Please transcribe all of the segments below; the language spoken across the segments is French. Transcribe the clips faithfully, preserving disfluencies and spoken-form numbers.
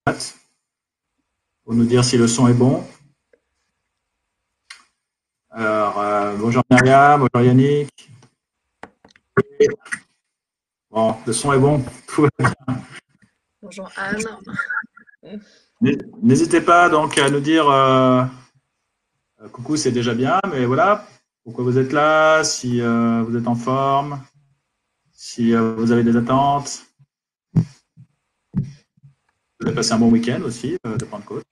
chat pour nous dire si le son est bon. Alors, euh, bonjour Myriam, bonjour Yannick. Bon, le son est bon. Tout va bien. Bonjour Anne. N'hésitez pas donc à nous dire euh, coucou, c'est déjà bien, mais voilà, pourquoi vous êtes là, si euh, vous êtes en forme, si euh, vous avez des attentes. Vous avez passé un bon week-end aussi euh, de Pentecôte.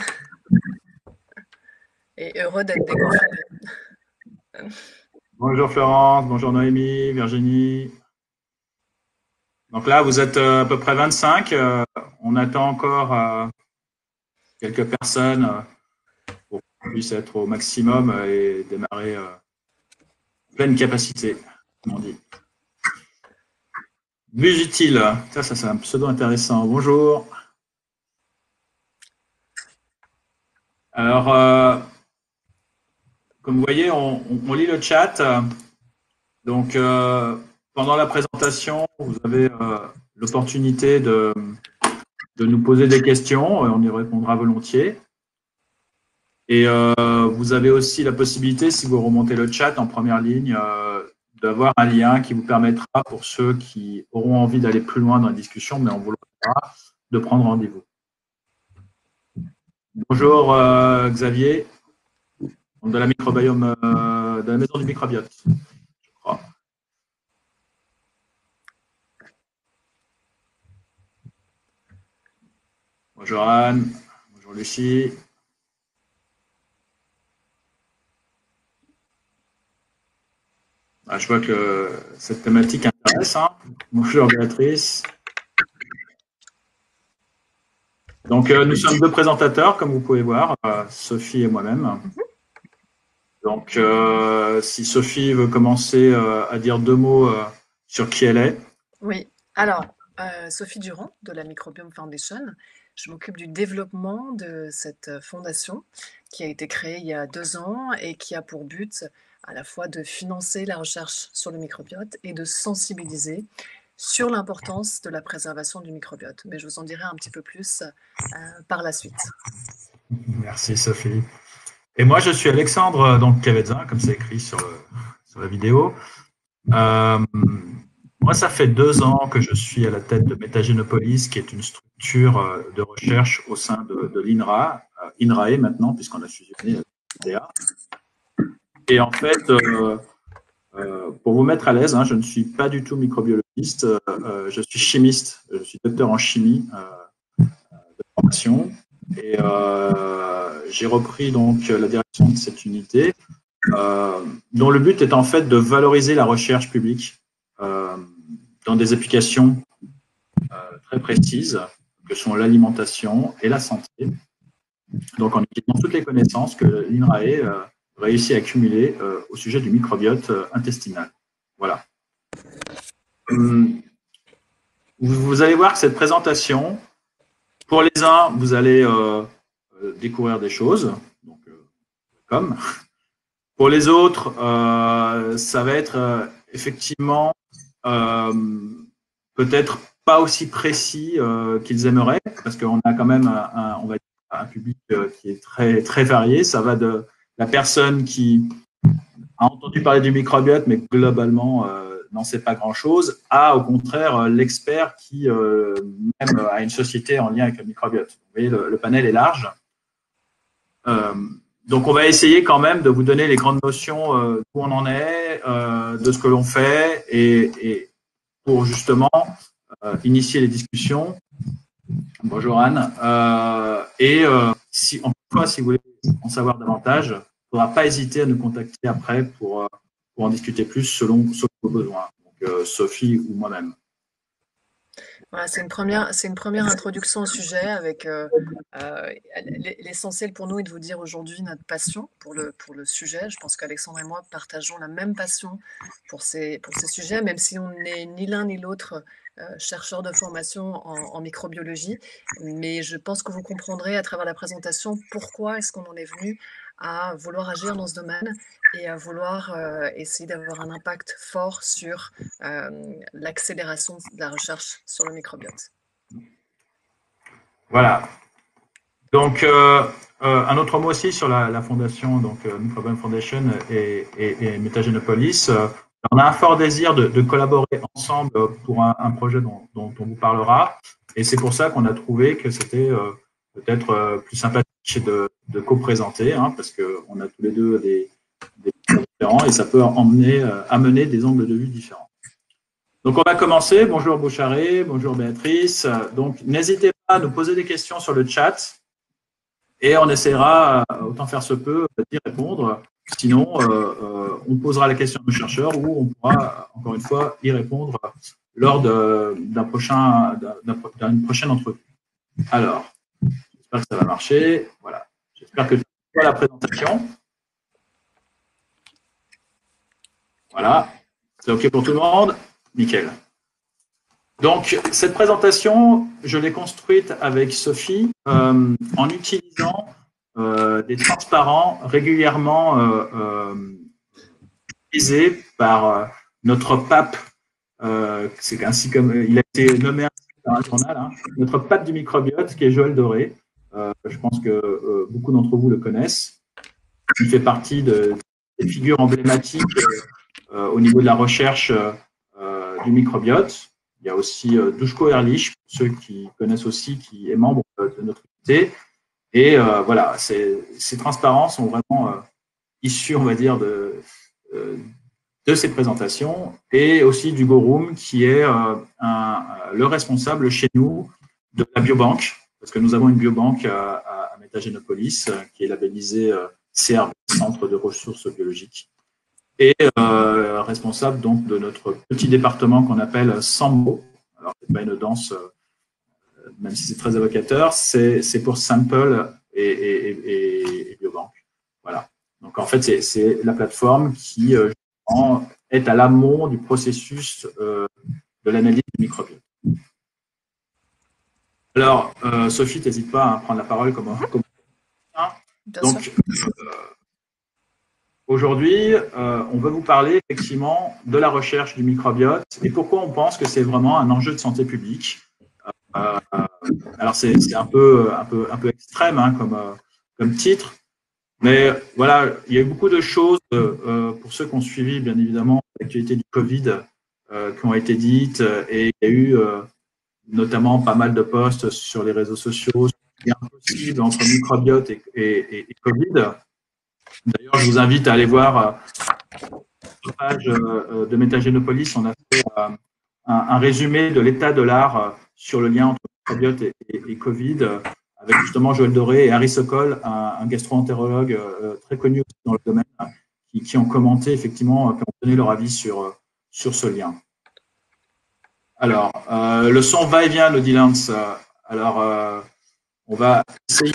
Et heureux d'être déconfiné. Bonjour Florence, bonjour Noémie, Virginie. Donc là, vous êtes euh, à peu près vingt-cinq. Euh, on attend encore euh, quelques personnes euh, pour qu'on puisse être au maximum euh, et démarrer euh, pleine capacité, comme on dit. Bus utile, ça, ça c'est un pseudo intéressant. Bonjour. Alors, euh, comme vous voyez, on, on, on lit le chat. Donc, euh, pendant la présentation, vous avez euh, l'opportunité de, de nous poser des questions. On y répondra volontiers. Et euh, vous avez aussi la possibilité, si vous remontez le chat en première ligne, euh, d'avoir un lien qui vous permettra, pour ceux qui auront envie d'aller plus loin dans la discussion, mais on vous le fera, de prendre rendez-vous. Bonjour euh, Xavier, de la microbiome, euh, de la maison du microbiote, je crois. Bonjour Anne, bonjour Lucie. Ah, je vois que cette thématique intéresse. Hein. Bonjour Béatrice. Donc, euh, nous sommes deux présentateurs, comme vous pouvez voir, euh, Sophie et moi-même. Mm-hmm. Donc, euh, si Sophie veut commencer euh, à dire deux mots euh, sur qui elle est. Oui, alors, euh, Sophie Durand, de la Microbiome Foundation. Je m'occupe du développement de cette fondation qui a été créée il y a deux ans et qui a pour but à la fois de financer la recherche sur le microbiote et de sensibiliser sur l'importance de la préservation du microbiote. Mais je vous en dirai un petit peu plus euh, par la suite. Merci Sophie. Et moi, je suis Alexandre donc Cavezin, comme c'est écrit sur, le, sur la vidéo. Euh, moi, ça fait deux ans que je suis à la tête de Métagénopolis, qui est une structure de recherche au sein de, de l'INRA, euh, INRAE maintenant, puisqu'on a fusionné avec l'I N R A. Et en fait, euh, euh, pour vous mettre à l'aise, hein, je ne suis pas du tout microbiologiste, euh, je suis chimiste, je suis docteur en chimie euh, de formation. Et euh, j'ai repris donc la direction de cette unité, euh, dont le but est en fait de valoriser la recherche publique euh, dans des applications euh, très précises, que sont l'alimentation et la santé. Donc en utilisant toutes les connaissances que l'INRAE euh, réussit à accumuler euh, au sujet du microbiote euh, intestinal. Voilà. Hum, vous allez voir que cette présentation, pour les uns, vous allez euh, découvrir des choses, donc, euh, comme. Pour les autres, euh, ça va être euh, effectivement euh, peut-être pas aussi précis euh, qu'ils aimeraient, parce qu'on a quand même un, un, on va dire, un public euh, qui est très, très varié. Ça va de la personne qui a entendu parler du microbiote, mais globalement euh, n'en sait pas grand-chose, à au contraire euh, l'expert qui euh, même a une société en lien avec le microbiote. Vous voyez, le, le panel est large. Euh, donc, on va essayer quand même de vous donner les grandes notions euh, d'où on en est, euh, de ce que l'on fait, et, et pour justement euh, initier les discussions. Bonjour Anne. Euh, et euh, si, encore une fois, si vous voulez en savoir davantage, il ne faudra pas hésiter à nous contacter après pour, euh, pour en discuter plus selon, selon vos besoins. Donc, euh, Sophie ou moi-même. Voilà, c'est une première, c'est une première introduction au sujet avec euh, euh, l'essentiel pour nous est de vous dire aujourd'hui notre passion pour le, pour le sujet. Je pense qu'Alexandre et moi partageons la même passion pour ces, pour ces sujets, même si on n'est ni l'un ni l'autre euh, chercheur de formation en, en microbiologie. Mais je pense que vous comprendrez à travers la présentation pourquoi est-ce qu'on en est venu à vouloir agir dans ce domaine et à vouloir euh, essayer d'avoir un impact fort sur euh, l'accélération de la recherche sur le microbiote. Voilà. Donc, euh, euh, un autre mot aussi sur la, la fondation, donc euh, Microbiome Foundation et, et, et Metagenopolis. Euh, on a un fort désir de, de collaborer ensemble pour un, un projet dont, dont on vous parlera. Et c'est pour ça qu'on a trouvé que c'était euh, peut-être euh, plus sympathique de, de co-présenter, hein, parce qu'on a tous les deux des, des différents et ça peut emmener, euh, amener des angles de vue différents. Donc, on va commencer. Bonjour Boucharé, bonjour Béatrice. Donc, n'hésitez pas à nous poser des questions sur le chat et on essaiera, autant faire se peut, d'y répondre. Sinon, euh, euh, on posera la question aux chercheurs ou on pourra, encore une fois, y répondre lors d'un prochain, d'une prochaine entrevue. Alors, j'espère que ça va marcher. Voilà. J'espère que tu vois la présentation. Voilà. C'est OK pour tout le monde? Nickel. Donc, cette présentation, je l'ai construite avec Sophie euh, en utilisant euh, des transparents régulièrement euh, euh, utilisés par euh, notre pape. Euh, c'est ainsi comme il a été nommé dans un journal, hein, notre pape du microbiote, qui est Joël Doré. Euh, je pense que euh, beaucoup d'entre vous le connaissent. Il fait partie de, des figures emblématiques euh, au niveau de la recherche euh, du microbiote. Il y a aussi euh, Duško Erlich, pour ceux qui connaissent aussi, qui est membre euh, de notre unité. Et euh, voilà, ces, ces transparents sont vraiment euh, issus, on va dire, de, euh, de ces présentations, et aussi du Gorum, qui est euh, un, le responsable chez nous de la biobanque, parce que nous avons une biobanque à, à, à Metagenopolis, qui est labellisée euh, C R B, Centre de ressources biologiques, et euh, responsable donc de notre petit département qu'on appelle SAMBO. Alors, c'est pas une danse, euh, même si c'est très évocateur, c'est pour Sample et, et, et, et Biobank. Voilà. Donc, en fait, c'est la plateforme qui euh, est à l'amont du processus euh, de l'analyse du microbiote. Alors, euh, Sophie, n'hésite pas à prendre la parole comme, comme... Donc, euh, aujourd'hui, euh, on veut vous parler effectivement de la recherche du microbiote et pourquoi on pense que c'est vraiment un enjeu de santé publique. Euh, alors, c'est un peu, un, peu, un peu extrême hein, comme, euh, comme titre, mais voilà, il y a eu beaucoup de choses, euh, pour ceux qui ont suivi, bien évidemment, l'actualité du Covid, euh, qui ont été dites, et il y a eu euh, notamment pas mal de posts sur les réseaux sociaux, il est impossible entre microbiote et, et, et, et Covid. D'ailleurs, je vous invite à aller voir euh, la page euh, de Metagenopolis. On a fait euh, un, un résumé de l'état de l'art euh, sur le lien entre microbiote et, et, et Covid, euh, avec justement Joël Doré et Harry Sokol, un, un gastro-entérologue euh, très connu dans le domaine, hein, qui, qui ont commenté effectivement, qui ont donné leur avis sur, sur ce lien. Alors, euh, le son va et vient, nous dit Lance. Alors, euh, on va essayer.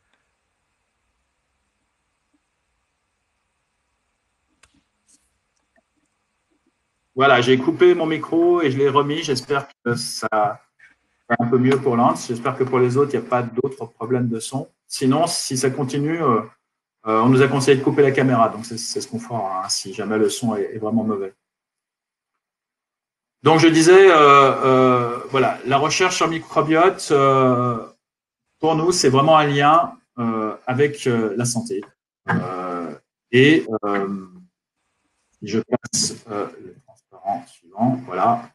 Voilà, j'ai coupé mon micro et je l'ai remis. J'espère que ça va un peu mieux pour Lance. J'espère que pour les autres, il n'y a pas d'autres problèmes de son. Sinon, si ça continue, euh, euh, on nous a conseillé de couper la caméra. Donc, c'est ce qu'on fera hein, si jamais le son est, est vraiment mauvais. Donc, je disais, euh, euh, voilà, la recherche sur microbiote, euh, pour nous, c'est vraiment un lien euh, avec euh, la santé. Euh, et euh, je passe euh, le transparent suivant. Voilà.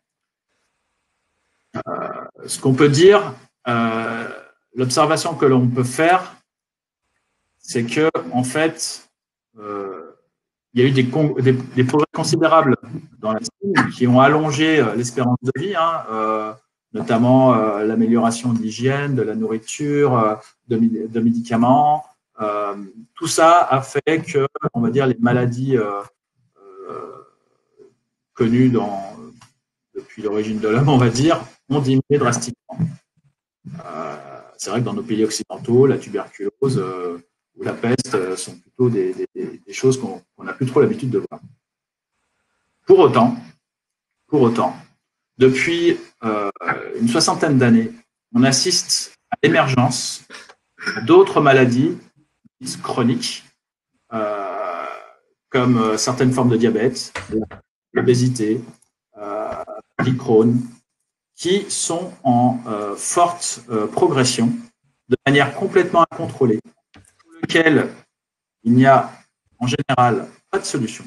Euh, ce qu'on peut dire, euh, l'observation que l'on peut faire, c'est que en fait, euh, il y a eu des, des, des progrès considérables dans la médecine qui ont allongé l'espérance de vie, hein, euh, notamment euh, l'amélioration de l'hygiène, de la nourriture, euh, de, de médicaments. Euh, tout ça a fait que, on va dire, les maladies euh, euh, connues dans, depuis l'origine de l'homme, on va dire, ont diminué drastiquement. Euh, c'est vrai que dans nos pays occidentaux, la tuberculose euh, ou la peste euh, sont plutôt des, des, des choses qu'on n'a plus trop l'habitude de voir. Pour autant, pour autant, depuis euh, une soixantaine d'années, on assiste à l'émergence d'autres maladies chroniques, euh, comme certaines formes de diabète, l'obésité, euh, le Crohn, qui sont en euh, forte euh, progression, de manière complètement incontrôlée, pour lequel il n'y a en général pas de solution.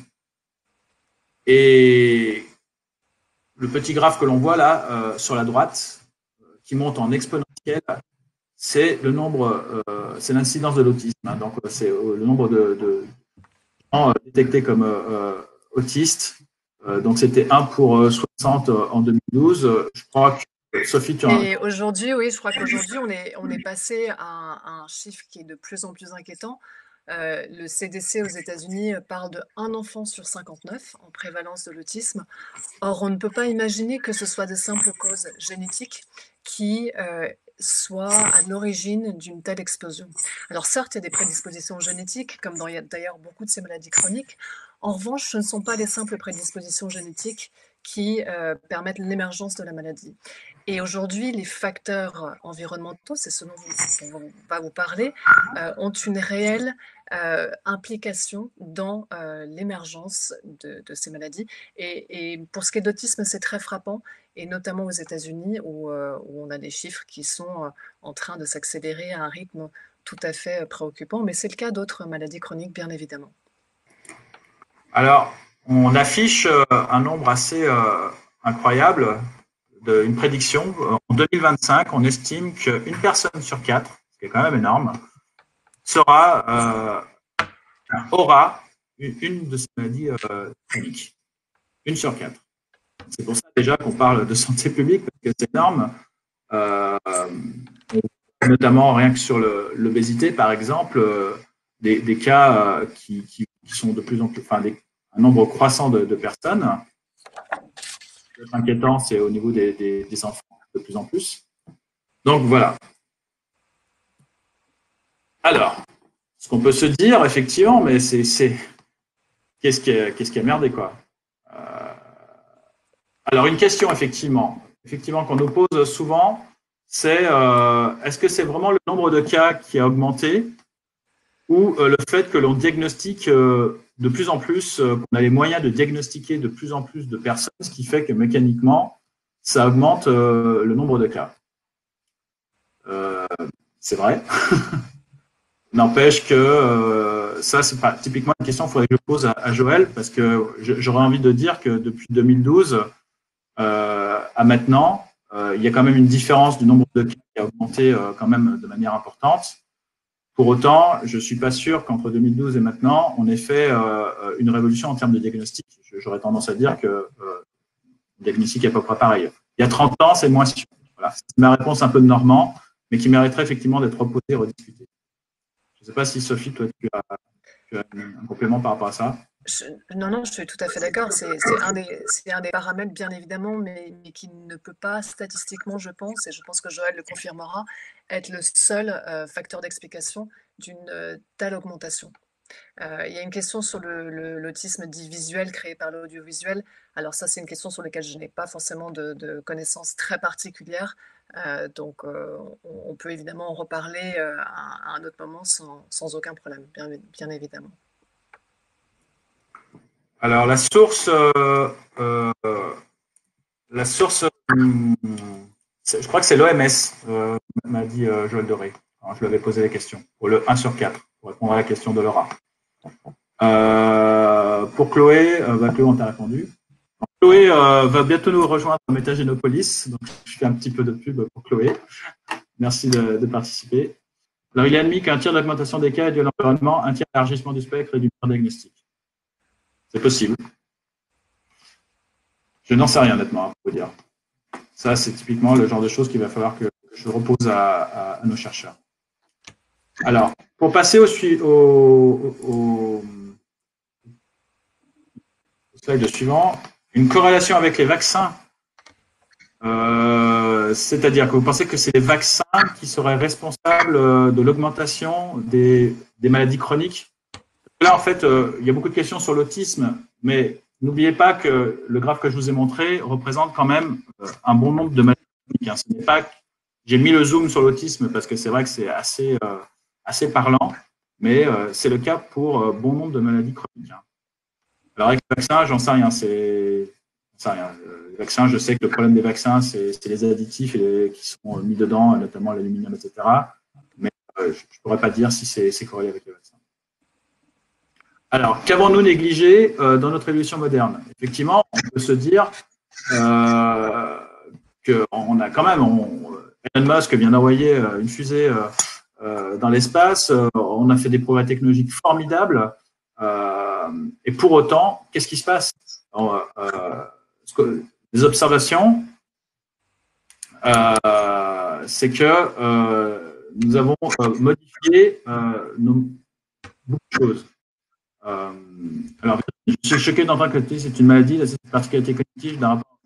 Et le petit graphe que l'on voit là euh, sur la droite, euh, qui monte en exponentielle, c'est le nombre, euh, c'est l'incidence de l'autisme. Hein, donc c'est euh, le nombre de, de gens euh, détectés comme euh, autistes. Euh, donc c'était un pour soixante en deux mille douze. Je crois que Sophie, tu en... Et aujourd'hui, oui, je crois qu'aujourd'hui, on est, on est passé à un, à un chiffre qui est de plus en plus inquiétant. Euh, le C D C aux États-Unis parle de un enfant sur cinquante-neuf en prévalence de l'autisme. Or, on ne peut pas imaginer que ce soit de simples causes génétiques qui euh, soient à l'origine d'une telle explosion. Alors certes, il y a des prédispositions génétiques, comme dans d'ailleurs beaucoup de ces maladies chroniques. En revanche, ce ne sont pas les simples prédispositions génétiques qui euh, permettent l'émergence de la maladie. Et aujourd'hui, les facteurs environnementaux, c'est ce dont on va vous parler, euh, ont une réelle euh, implication dans euh, l'émergence de, de ces maladies. Et, et pour ce qui est d'autisme, c'est très frappant, et notamment aux États-Unis, où, euh, où on a des chiffres qui sont euh, en train de s'accélérer à un rythme tout à fait préoccupant. Mais c'est le cas d'autres maladies chroniques, bien évidemment. Alors, on affiche euh, un nombre assez euh, incroyable, de, une prédiction. En deux mille vingt-cinq, on estime qu'une personne sur quatre, ce qui est quand même énorme, sera, euh, aura une, une de ces maladies euh, chroniques. Une sur quatre. C'est pour ça déjà qu'on parle de santé publique, parce que c'est énorme. Euh, notamment rien que sur l'obésité, par exemple, euh, des, des cas euh, qui, qui, qui sont de plus en plus, enfin, des, un nombre croissant de, de personnes. Ce qui est inquiétant, c'est au niveau des, des, des enfants, de plus en plus. Donc voilà. Alors, ce qu'on peut se dire, effectivement, mais c'est qu'est-ce qui, qu'est-ce qui a merdé, quoi. Euh, alors, une question, effectivement, effectivement qu'on nous pose souvent, c'est euh, est-ce que c'est vraiment le nombre de cas qui a augmenté ou euh, le fait que l'on diagnostique euh, de plus en plus, euh, qu'on a les moyens de diagnostiquer de plus en plus de personnes, ce qui fait que mécaniquement, ça augmente euh, le nombre de cas. Euh, c'est vrai. N'empêche que euh, ça, c'est pas typiquement une question qu'il faudrait que je pose à, à Joël, parce que j'aurais envie de dire que depuis deux mille douze euh, à maintenant, euh, il y a quand même une différence du nombre de cas qui a augmenté euh, quand même de manière importante. Pour autant, je ne suis pas sûr qu'entre deux mille douze et maintenant, on ait fait euh, une révolution en termes de diagnostic. J'aurais tendance à dire que euh, le diagnostic est à peu près pareil. Il y a trente ans, c'est moins sûr. Voilà. C'est ma réponse un peu de Normand, mais qui mériterait effectivement d'être reposée et rediscutée. Je ne sais pas si, Sophie, toi, tu as, tu as un complément par rapport à ça. Je, non, non, je suis tout à fait d'accord. C'est un, un des paramètres, bien évidemment, mais, mais qui ne peut pas statistiquement, je pense, et je pense que Joël le confirmera, être le seul euh, facteur d'explication d'une euh, telle augmentation. Euh, il y a une question sur l'autisme dit visuel créé par l'audiovisuel. Alors ça, c'est une question sur laquelle je n'ai pas forcément de, de connaissances très particulières. Euh, donc euh, on, on peut évidemment en reparler euh, à, à un autre moment sans, sans aucun problème, bien, bien évidemment. Alors la source, euh, euh, la source, hum, je crois que c'est l'O M S, euh, m'a dit euh, Joël Doré. Alors, je lui avais posé la question pour le un sur quatre, pour répondre à la question de Laura. Euh, pour Chloé, euh, bah, Chloé, on t'a répondu. Donc, Chloé euh, va bientôt nous rejoindre à Métagénopolis, donc je fais un petit peu de pub pour Chloé. Merci de, de participer. Alors, il est admis qu'un tiers d'augmentation des cas est dû à l'environnement, un tiers d'élargissement du spectre et du diagnostic. C'est possible. Je n'en sais rien, honnêtement, pour vous dire. Ça, c'est typiquement le genre de choses qu'il va falloir que je repose à, à, à nos chercheurs. Alors, pour passer au, au, au, au slide suivant, une corrélation avec les vaccins, euh, c'est-à-dire que vous pensez que c'est les vaccins qui seraient responsables de l'augmentation des, des maladies chroniques? Là, en fait, euh, il y a beaucoup de questions sur l'autisme, mais n'oubliez pas que le graphe que je vous ai montré représente quand même un bon nombre de maladies chroniques. Ce n'est pas, j'ai mis le zoom sur l'autisme parce que c'est vrai que c'est assez, euh, assez parlant, mais euh, c'est le cas pour euh, bon nombre de maladies chroniques. Alors avec le vaccin, j'en sais rien. C'est ça, euh, les vaccins, je sais que le problème des vaccins, c'est les additifs et les, qui sont mis dedans, notamment l'aluminium, et cetera. Mais euh, je ne pourrais pas dire si c'est corrélé avec les vaccins. Alors, qu'avons-nous négligé euh, dans notre évolution moderne? Effectivement, on peut se dire euh, qu'on a quand même, on, Elon Musk vient d'envoyer euh, une fusée euh, euh, dans l'espace, euh, on a fait des progrès technologiques formidables, euh, et pour autant, qu'est-ce qui se passe? Alors, euh, les observations, euh, c'est que euh, nous avons euh, modifié euh, nos, beaucoup de choses. Euh, alors, je suis choqué d'entendre que c'est une maladie, c'est une particularité cognitive d'un rapport.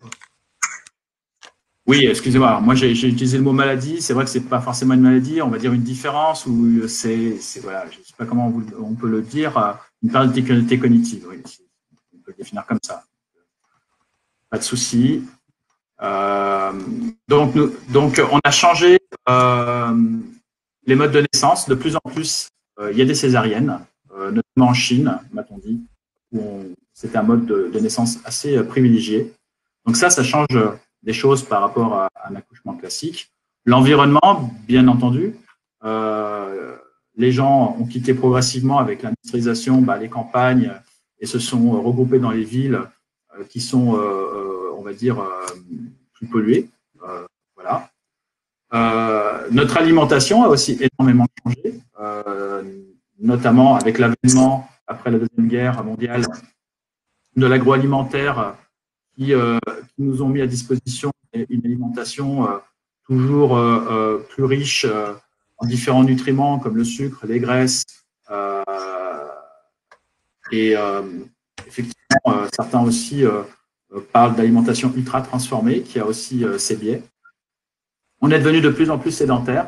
Oui, excusez-moi. Moi, j'ai utilisé le mot maladie. C'est vrai que c'est pas forcément une maladie. On va dire une différence ou c'est, voilà, je ne sais pas comment on, on peut le dire, une particularité cognitive. Oui, on peut le définir comme ça. Pas de souci. Euh, donc, nous, donc, on a changé euh, les modes de naissance. De plus en plus, euh, il y a des césariennes, euh, notamment en Chine, m'a-t-on dit, où c'était un mode de, de naissance assez euh, privilégié. Donc ça, ça change des choses par rapport à, à un accouchement classique. L'environnement, bien entendu. Euh, les gens ont quitté progressivement avec l'industrialisation bah, les campagnes et se sont regroupés dans les villes euh, qui sont, euh, on va dire, euh, plus polluées. Euh, voilà. Euh, notre alimentation a aussi énormément changé, euh, notamment avec l'avènement, après la Deuxième Guerre mondiale, de l'agroalimentaire qui, euh, qui nous ont mis à disposition une alimentation euh, toujours euh, euh, plus riche euh, en différents nutriments comme le sucre, les graisses, euh, et euh, effectivement, euh, certains aussi euh, parlent d'alimentation ultra transformée, qui a aussi euh, ses biais. On est devenu de plus en plus sédentaire,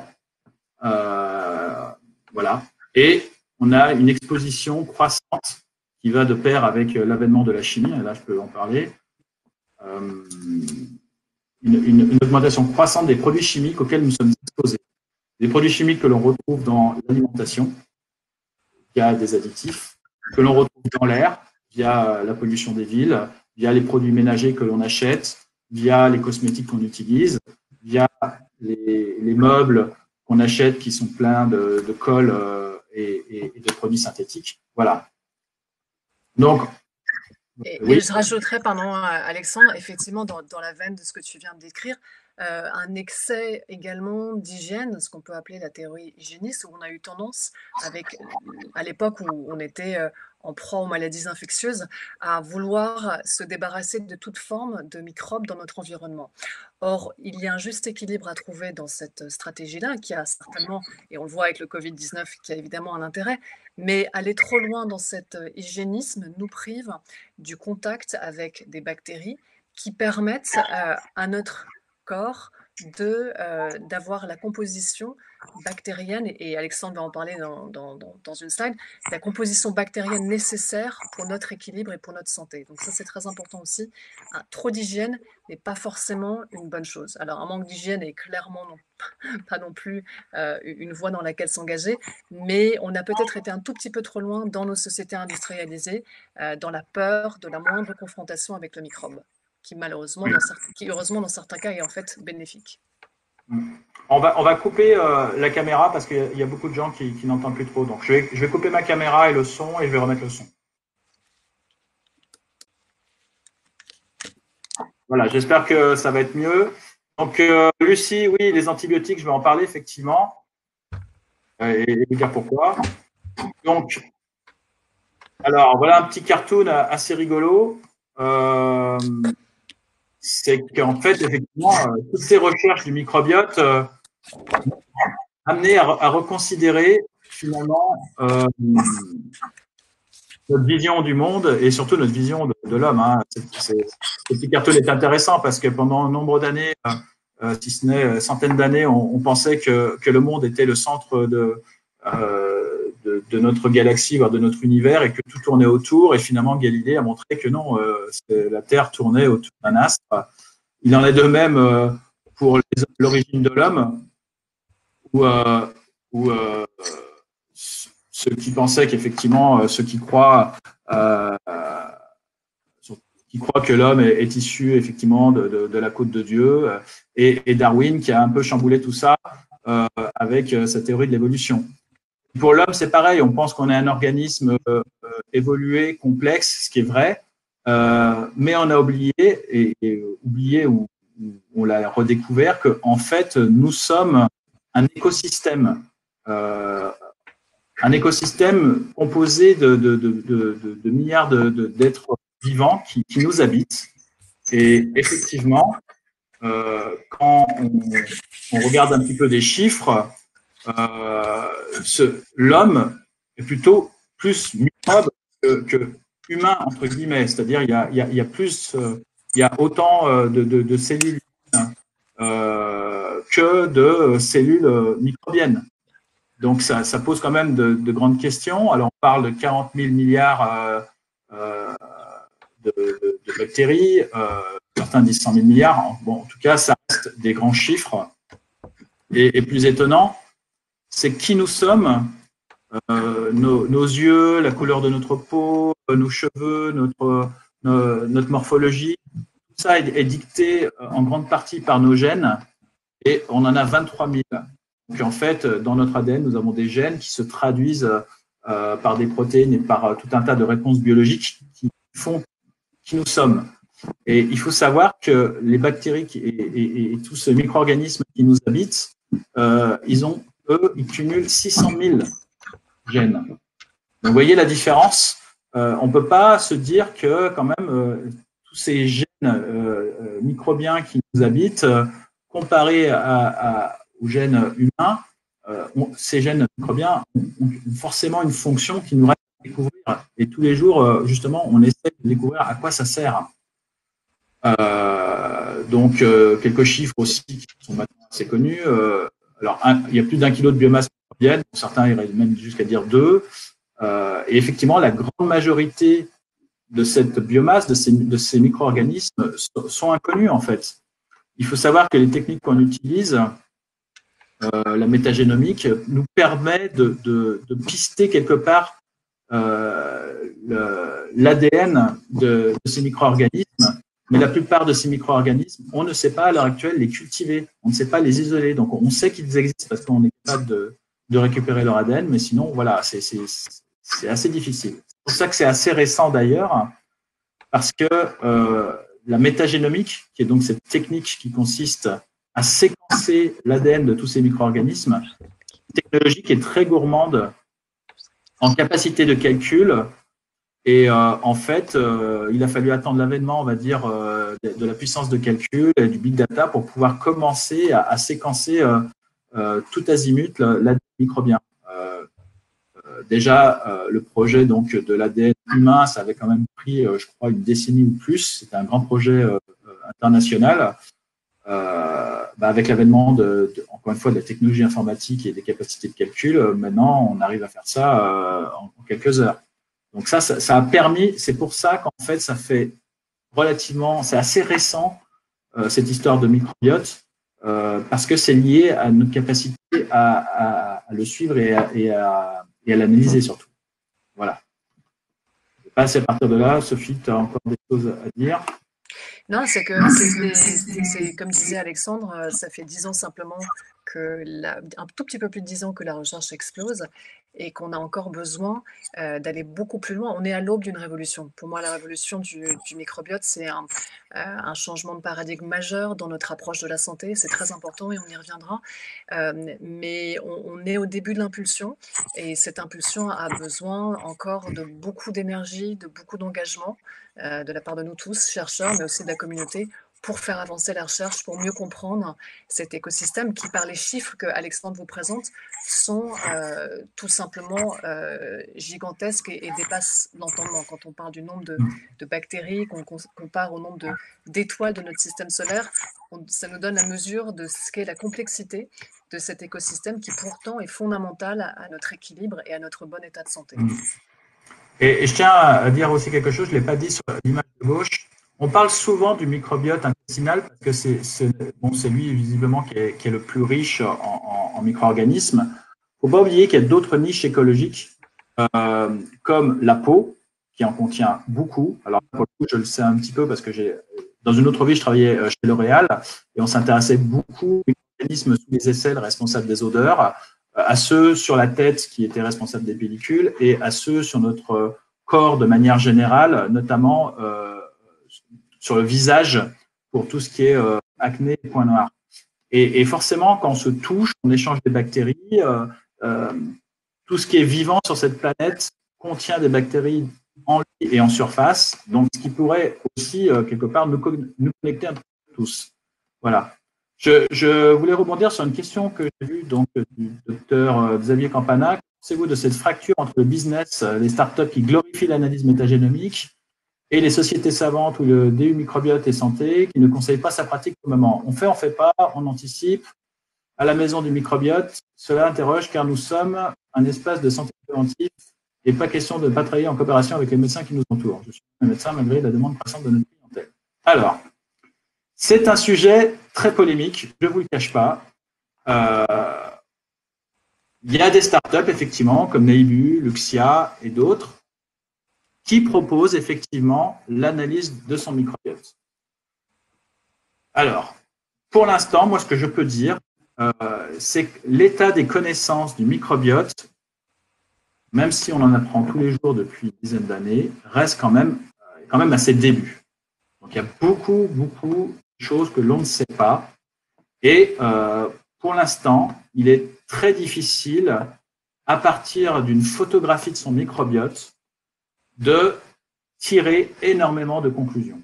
euh, voilà, et on a une exposition croissante qui va de pair avec l'avènement de la chimie, et là je peux en parler, euh, une, une, une augmentation croissante des produits chimiques auxquels nous sommes exposés. Des produits chimiques que l'on retrouve dans l'alimentation, via des additifs, que l'on retrouve dans l'air, via la pollution des villes, via les produits ménagers que l'on achète, via les cosmétiques qu'on utilise, via les, les meubles qu'on achète qui sont pleins de, de colle euh, et, et, et de produits synthétiques. Voilà. Donc, Et, oui. et je rajouterais, pardon, Alexandre, effectivement, dans, dans la veine de ce que tu viens de décrire, euh, un excès également d'hygiène, ce qu'on peut appeler la théorie hygiéniste, où on a eu tendance, avec, à l'époque où on était euh, en proie aux maladies infectieuses, à vouloir se débarrasser de toute forme de microbes dans notre environnement. Or, il y a un juste équilibre à trouver dans cette stratégie-là, qui a certainement, et on le voit avec le Covid dix-neuf, qui a évidemment un intérêt, mais aller trop loin dans cet hygiénisme nous prive du contact avec des bactéries qui permettent euh, à notre corps de euh, d'avoir la composition bactérienne, et Alexandre va en parler dans, dans, dans une slide, la composition bactérienne nécessaire pour notre équilibre et pour notre santé. Donc ça, c'est très important aussi. Un, trop d'hygiène n'est pas forcément une bonne chose. Alors, un manque d'hygiène est clairement non, pas non plus euh, une voie dans laquelle s'engager, mais on a peut-être été un tout petit peu trop loin dans nos sociétés industrialisées, euh, dans la peur de la moindre confrontation avec le microbe, qui malheureusement, dans certains, qui heureusement dans certains cas est en fait bénéfique. On va, on va couper euh, la caméra parce qu'il y a beaucoup de gens qui, qui n'entendent plus trop. Donc, je vais, je vais couper ma caméra et le son et je vais remettre le son. Voilà, j'espère que ça va être mieux. Donc, euh, Lucie, oui, les antibiotiques, je vais en parler effectivement euh, et vous dire pourquoi. Donc, alors, voilà un petit cartoon assez rigolo. Euh, c'est qu'en fait, effectivement, euh, toutes ces recherches du microbiote euh, amenées à, à reconsidérer finalement euh, notre vision du monde et surtout notre vision de, de l'homme. Hein. Ce petit cartoon est intéressant parce que pendant un nombre d'années, euh, si ce n'est centaines d'années, on, on pensait que, que le monde était le centre de, euh, de, de notre galaxie, voire de notre univers, et que tout tournait autour. Et finalement, Galilée a montré que non, euh, la Terre tournait autour d'un astre. Il en est de même euh, pour l'origine de l'homme, où, euh, où euh, ceux qui pensaient qu'effectivement, ceux qui croient, euh, qui croit que l'homme est, est issu effectivement de, de, de la côte de Dieu, et, et Darwin qui a un peu chamboulé tout ça euh, avec sa théorie de l'évolution. Pour l'homme, c'est pareil, on pense qu'on est un organisme euh, évolué, complexe, ce qui est vrai, euh, mais on a oublié, et, et oublié ou, ou on l'a redécouvert, qu'en fait, nous sommes un écosystème, euh, un écosystème composé de, de, de, de, de, de milliards de, de, d'êtres vivants qui, qui nous habitent. Et effectivement, euh, quand on, on regarde un petit peu des chiffres, euh, ce, l'homme est plutôt plus microbe que, que humain, entre guillemets. C'est-à-dire il y a, il y a, il y a plus, euh, il y a autant euh, de, de, de cellules euh, que de cellules microbiennes. Donc ça, ça pose quand même de, de grandes questions. Alors on parle de quarante mille milliards euh, euh, de, de, de bactéries, euh, certains disent cent mille milliards. Bon, en tout cas, ça reste des grands chiffres. Et, et plus étonnant, c'est qui nous sommes, euh, nos, nos yeux, la couleur de notre peau, nos cheveux, notre, nos, notre morphologie. Tout ça est, est dicté en grande partie par nos gènes et on en a vingt-trois mille. Donc en fait, dans notre A D N, nous avons des gènes qui se traduisent euh, par des protéines et par euh, tout un tas de réponses biologiques qui font qui nous sommes. Et il faut savoir que les bactéries et, et, et tous ces micro-organismes qui nous habitent, euh, ils ont, eux, ils cumulent six cent mille gènes. Donc, vous voyez la différence. Euh, on ne peut pas se dire que, quand même, euh, tous ces gènes euh, microbiens qui nous habitent, euh, comparés à, à, aux gènes humains, euh, on, ces gènes microbiens ont, ont forcément une fonction qui nous reste à découvrir. Et tous les jours, justement, on essaie de découvrir à quoi ça sert. Euh, donc, euh, quelques chiffres aussi qui sont maintenant assez connus. Euh, alors, un, il y a plus d'un kilo de biomasse microbienne, pour certains iraient même jusqu'à dire deux. Euh, et effectivement, la grande majorité de cette biomasse, de ces, de ces micro-organismes, sont, sont inconnus en fait. Il faut savoir que les techniques qu'on utilise, euh, la métagénomique, nous permet de, de, de pister quelque part euh, l'A D N de, de ces micro-organismes. Mais la plupart de ces micro-organismes, on ne sait pas à l'heure actuelle les cultiver, on ne sait pas les isoler. Donc, on sait qu'ils existent parce qu'on est capable de, de récupérer leur A D N, mais sinon, voilà, c'est assez difficile. C'est pour ça que c'est assez récent d'ailleurs, parce que euh, la métagénomique, qui est donc cette technique qui consiste à séquencer l'A D N de tous ces micro-organismes, technologie qui est très gourmande en capacité de calcul. Et euh, en fait, euh, il a fallu attendre l'avènement, on va dire, euh, de, de la puissance de calcul et du big data pour pouvoir commencer à, à séquencer euh, euh, tout azimut l'A D N microbien. Euh, euh, déjà, euh, le projet donc de l'A D N humain, ça avait quand même pris, euh, je crois, une décennie ou plus. C'était un grand projet euh, international. Euh, bah avec l'avènement de, de, encore une fois, de la technologie informatique et des capacités de calcul, euh, maintenant, on arrive à faire ça euh, en, en quelques heures. Donc ça, ça, ça a permis, c'est pour ça qu'en fait, ça fait relativement, c'est assez récent, euh, cette histoire de microbiote, euh, parce que c'est lié à notre capacité à, à, à le suivre et à, et à, et à l'analyser surtout. Voilà. Je passe à partir de là. Sophie, tu as encore des choses à dire? Non, c'est que, c'est comme disait Alexandre, ça fait dix ans simplement que, la, un tout petit peu plus de dix ans que la recherche explose et qu'on a encore besoin euh, d'aller beaucoup plus loin. On est à l'aube d'une révolution. Pour moi, la révolution du, du microbiote, c'est un, euh, un changement de paradigme majeur dans notre approche de la santé. C'est très important et on y reviendra. Euh, mais on, on est au début de l'impulsion et cette impulsion a besoin encore de beaucoup d'énergie, de beaucoup d'engagement euh, de la part de nous tous, chercheurs, mais aussi de la communauté, pour faire avancer la recherche, pour mieux comprendre cet écosystème qui, par les chiffres que Alexandre vous présente, sont euh, tout simplement euh, gigantesques et, et dépassent l'entendement. Quand on parle du nombre de, de bactéries, qu'on compare au nombre d'étoiles de, de notre système solaire, on, ça nous donne la mesure de ce qu'est la complexité de cet écosystème qui pourtant est fondamental à, à notre équilibre et à notre bon état de santé. Et, et je tiens à dire aussi quelque chose, je ne l'ai pas dit sur l'image de gauche. On parle souvent du microbiote intestinal parce que c'est bon, lui visiblement qui est, qui est le plus riche en, en, en micro-organismes. Il ne faut pas oublier qu'il y a d'autres niches écologiques euh, comme la peau, qui en contient beaucoup. Alors, pour le coup, je le sais un petit peu parce que j'ai, dans une autre vie, je travaillais chez L'Oréal et on s'intéressait beaucoup aux mécanismes sous les aisselles responsables des odeurs, à ceux sur la tête qui étaient responsables des pellicules et à ceux sur notre corps de manière générale, notamment euh, sur le visage pour tout ce qui est euh, acné et points noirs. Et, et forcément, quand on se touche, on échange des bactéries. Euh, euh, tout ce qui est vivant sur cette planète contient des bactéries en lit et en surface, donc ce qui pourrait aussi, euh, quelque part, nous, nous connecter entre tous. Voilà. Je, je voulais rebondir sur une question que j'ai vue donc, du docteur Xavier Campana. Pensez-vous de cette fracture entre le business, les startups qui glorifient l'analyse métagénomique et les sociétés savantes où le D U microbiote et santé qui ne conseillent pas sa pratique au moment? On fait, on ne fait pas, on anticipe. À la maison du microbiote, cela interroge car nous sommes un espace de santé préventive et pas question de ne pas travailler en coopération avec les médecins qui nous entourent. Je suis un médecin malgré la demande croissante de notre clientèle. Alors, c'est un sujet très polémique, je ne vous le cache pas. Euh, il y a des startups, effectivement, comme Neibu, Luxia et d'autres, qui proposent effectivement l'analyse de son microbiote. Alors, pour l'instant, moi, ce que je peux dire, euh, c'est que l'état des connaissances du microbiote, même si on en apprend tous les jours depuis une dizaine d'années, reste quand même, euh, quand même à ses débuts. Donc, il y a beaucoup, beaucoup de choses que l'on ne sait pas. Et euh, pour l'instant, il est très difficile, à partir d'une photographie de son microbiote, de tirer énormément de conclusions.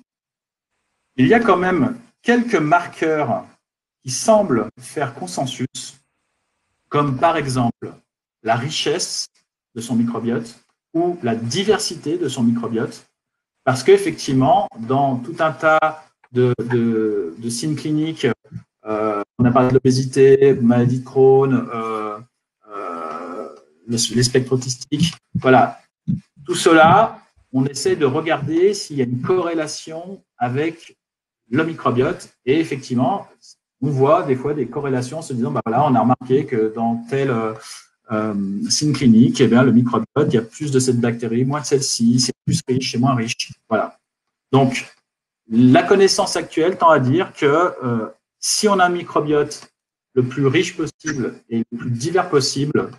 Il y a quand même quelques marqueurs qui semblent faire consensus, comme par exemple la richesse de son microbiote ou la diversité de son microbiote, parce qu'effectivement, dans tout un tas de, de, de signes cliniques, euh, on a parlé de l'obésité, maladie de Crohn, euh, euh, les spectres autistiques, voilà, tout cela, on essaie de regarder s'il y a une corrélation avec le microbiote, et effectivement, on voit des fois des corrélations en se disant, bah voilà, on a remarqué que dans tel euh, euh, signe clinique, eh bien, le microbiote, il y a plus de cette bactérie, moins de celle-ci, c'est plus riche, c'est moins riche. Voilà. Donc, la connaissance actuelle tend à dire que euh, si on a un microbiote le plus riche possible et le plus divers possible,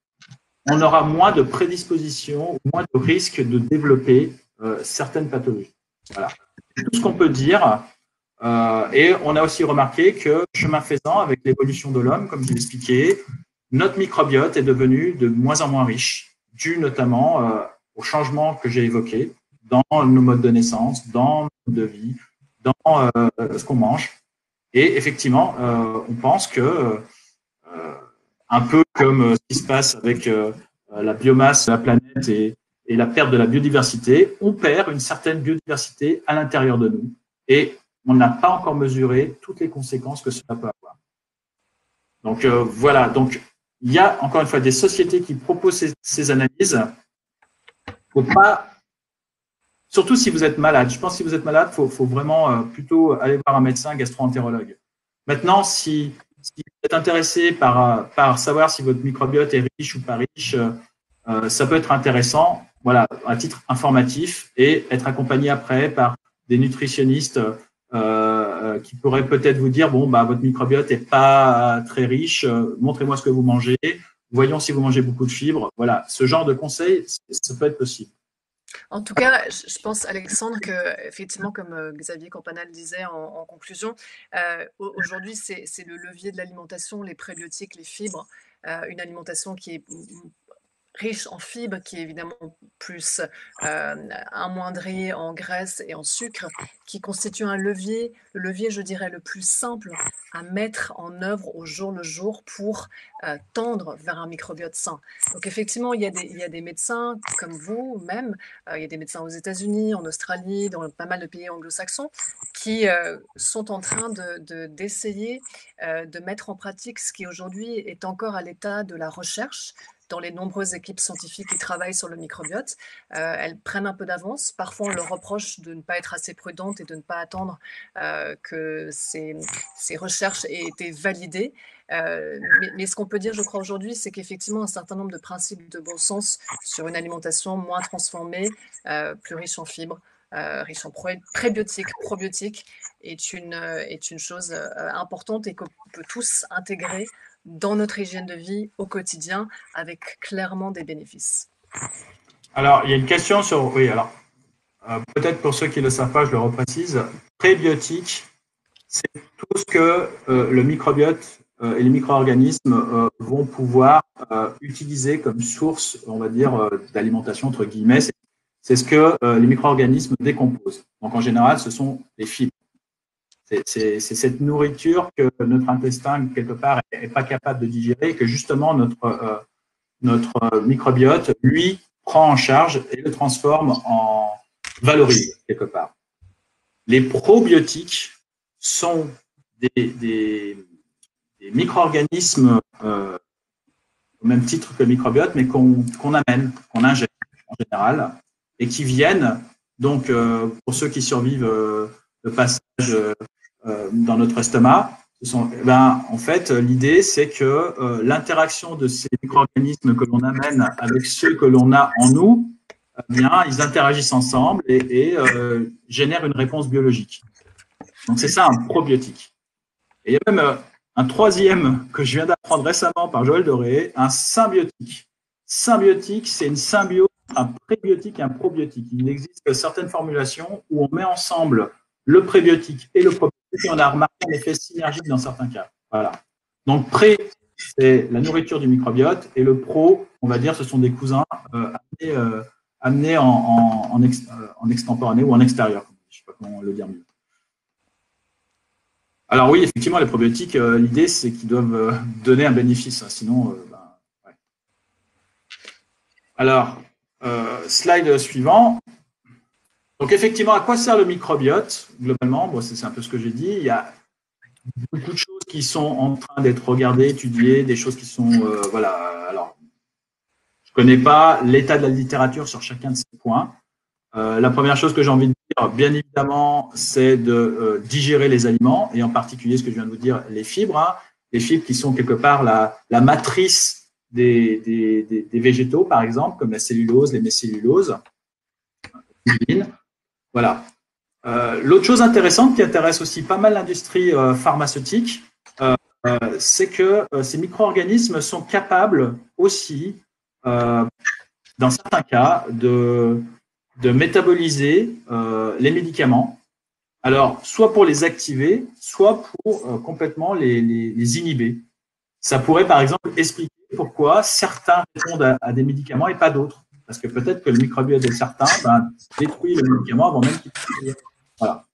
on aura moins de prédispositions, moins de risques de développer euh, certaines pathologies. Voilà. C'est tout ce qu'on peut dire. Euh, et on a aussi remarqué que, chemin faisant, avec l'évolution de l'homme, comme je l'ai expliqué, notre microbiote est devenu de moins en moins riche, dû notamment euh, aux changements que j'ai évoqués dans nos modes de naissance, dans nos modes de vie, dans euh, ce qu'on mange. Et effectivement, euh, on pense que, euh, un peu comme ce qui se passe avec euh, la biomasse de la planète et, et la perte de la biodiversité, on perd une certaine biodiversité à l'intérieur de nous. Et on n'a pas encore mesuré toutes les conséquences que cela peut avoir. Donc euh, voilà, donc il y a encore une fois des sociétés qui proposent ces, ces analyses. Faut pas, surtout si vous êtes malade. Je pense que si vous êtes malade, il faut, faut vraiment euh, plutôt aller voir un médecin, un gastro-entérologue. Maintenant, si, si vous êtes intéressé par, par savoir si votre microbiote est riche ou pas riche, euh, ça peut être intéressant, voilà, à titre informatif, et être accompagné après par des nutritionnistes Euh, qui pourrait peut-être vous dire, bon, bah, votre microbiote n'est pas très riche, euh, montrez-moi ce que vous mangez, voyons si vous mangez beaucoup de fibres. Voilà, ce genre de conseils, ça peut être possible. En tout cas, je pense, Alexandre, que effectivement, comme euh, Xavier Campana le disait en, en conclusion, euh, aujourd'hui, c'est le levier de l'alimentation, les prébiotiques, les fibres, euh, une alimentation qui est riche en fibres, qui est évidemment plus euh, amoindrie en graisse et en sucre, qui constitue un levier, le levier, je dirais, le plus simple à mettre en œuvre au jour le jour pour euh, tendre vers un microbiote sain. Donc effectivement, il y a des, il y a des médecins comme vous même, euh, il y a des médecins aux États-Unis, en Australie, dans pas mal de pays anglo-saxons, qui euh, sont en train de, de, d'essayer euh, de mettre en pratique ce qui aujourd'hui est encore à l'état de la recherche, dans les nombreuses équipes scientifiques qui travaillent sur le microbiote. Euh, elles prennent un peu d'avance. Parfois, on leur reproche de ne pas être assez prudente et de ne pas attendre euh, que ces, ces recherches aient été validées. Euh, mais, mais ce qu'on peut dire, je crois, aujourd'hui, c'est qu'effectivement, un certain nombre de principes de bon sens sur une alimentation moins transformée, euh, plus riche en fibres, euh, riche en prébiotiques, probiotiques, est une, est une chose euh, importante et qu'on peut tous intégrer dans notre hygiène de vie au quotidien avec clairement des bénéfices. Alors, il y a une question sur… Oui, alors, euh, peut-être pour ceux qui ne le savent pas, je le reprécise. Prébiotique, c'est tout ce que euh, le microbiote euh, et les micro-organismes euh, vont pouvoir euh, utiliser comme source, on va dire, euh, d'alimentation, entre guillemets. C'est, c'est ce que euh, les micro-organismes décomposent. Donc, en général, ce sont les fibres. C'est, c'est, c'est cette nourriture que notre intestin, quelque part, n'est pas capable de digérer et que, justement, notre, euh, notre microbiote, lui, prend en charge et le transforme en valorise, quelque part. Les probiotiques sont des, des, des micro-organismes euh, au même titre que le microbiote, mais qu'on, qu'on amène, qu'on injecte en général, et qui viennent, donc, euh, pour ceux qui survivent euh, le passage euh, dans notre estomac, ce sont, eh ben, en fait, l'idée, c'est que euh, l'interaction de ces micro-organismes que l'on amène avec ceux que l'on a en nous, eh bien, ils interagissent ensemble et, et euh, génèrent une réponse biologique. Donc, c'est ça un probiotique. Et il y a même euh, un troisième que je viens d'apprendre récemment par Joël Doré, un symbiotique. Symbiotique, c'est une symbiose, un prébiotique et un probiotique. Il existe certaines formulations où on met ensemble le prébiotique et le probiotique et on a remarqué un effet synergique dans certains cas. Voilà. Donc, pré, c'est la nourriture du microbiote et le pro, on va dire, ce sont des cousins euh, amenés, euh, amenés en, en, en, ex, euh, en extemporané ou en extérieur. Je ne sais pas comment le dire mieux. Alors oui, effectivement, les probiotiques, euh, l'idée, c'est qu'ils doivent euh, donner un bénéfice. Hein, sinon, euh, ben, ouais. Alors, euh, slide suivant. Donc, effectivement, à quoi sert le microbiote, globalement? Bon, c'est, c'est un peu ce que j'ai dit. Il y a beaucoup de choses qui sont en train d'être regardées, étudiées, des choses qui sont… Euh, voilà. Alors, je ne connais pas l'état de la littérature sur chacun de ces points. Euh, la première chose que j'ai envie de dire, bien évidemment, c'est de euh, digérer les aliments, et en particulier ce que je viens de vous dire, les fibres. Hein, les fibres qui sont quelque part la, la matrice des, des, des, des végétaux, par exemple, comme la cellulose, les mécelluloses. Voilà. Euh, l'autre chose intéressante qui intéresse aussi pas mal l'industrie euh, pharmaceutique, euh, euh, c'est que euh, ces micro-organismes sont capables aussi, euh, dans certains cas, de… de métaboliser euh, les médicaments, alors soit pour les activer, soit pour euh, complètement les, les, les inhiber. Ça pourrait par exemple expliquer pourquoi certains répondent à, à des médicaments et pas d'autres. Parce que peut-être que le microbiote de certains ben, détruit le médicament avant même qu'il puisse. Voilà.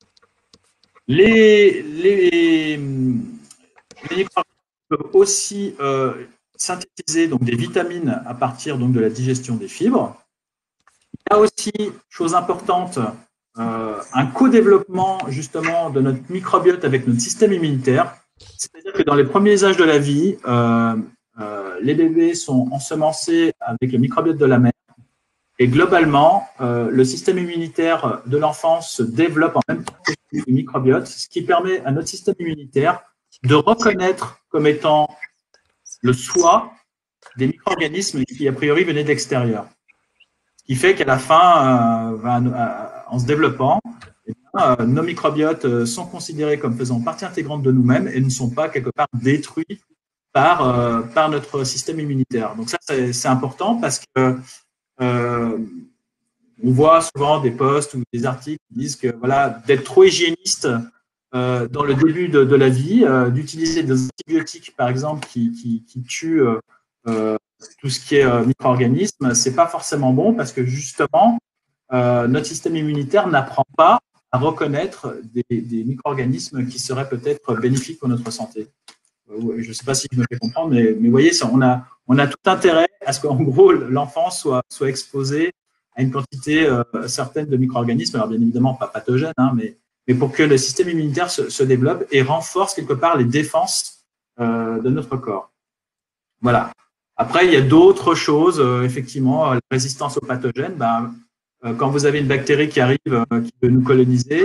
Les, les, les microbiotes peuvent aussi euh, synthétiser donc, des vitamines à partir donc, de la digestion des fibres. Il y a aussi, chose importante, euh, un co-développement justement de notre microbiote avec notre système immunitaire. C'est-à-dire que dans les premiers âges de la vie, euh, euh, les bébés sont ensemencés avec le microbiote de la mère. Et globalement, euh, le système immunitaire de l'enfant se développe en même temps que le microbiote, ce qui permet à notre système immunitaire de reconnaître comme étant le soi des micro-organismes qui, a priori, venaient de l'extérieur. Ce qui fait qu'à la fin, euh, en se développant, eh bien, euh, nos microbiotes sont considérés comme faisant partie intégrante de nous-mêmes et ne sont pas quelque part détruits par, euh, par notre système immunitaire. Donc ça, c'est, c'est important parce que euh, on voit souvent des posts ou des articles qui disent que voilà, d'être trop hygiéniste euh, dans le début de, de la vie, euh, d'utiliser des antibiotiques, par exemple, qui, qui, qui tuent euh, tout ce qui est euh, micro-organismes, c'est pas forcément bon parce que justement, euh, notre système immunitaire n'apprend pas à reconnaître des, des micro-organismes qui seraient peut-être bénéfiques pour notre santé. Euh, je ne sais pas si je me fais comprendre, mais, mais vous voyez, on a, on a tout intérêt à ce qu'en gros, l'enfant soit, soit exposé à une quantité euh, certaine de micro-organismes, alors bien évidemment pas pathogènes, hein, mais, mais pour que le système immunitaire se, se développe et renforce quelque part les défenses euh, de notre corps. Voilà. Après, il y a d'autres choses, euh, effectivement, la résistance aux pathogènes. Ben, euh, quand vous avez une bactérie qui arrive, euh, qui veut nous coloniser,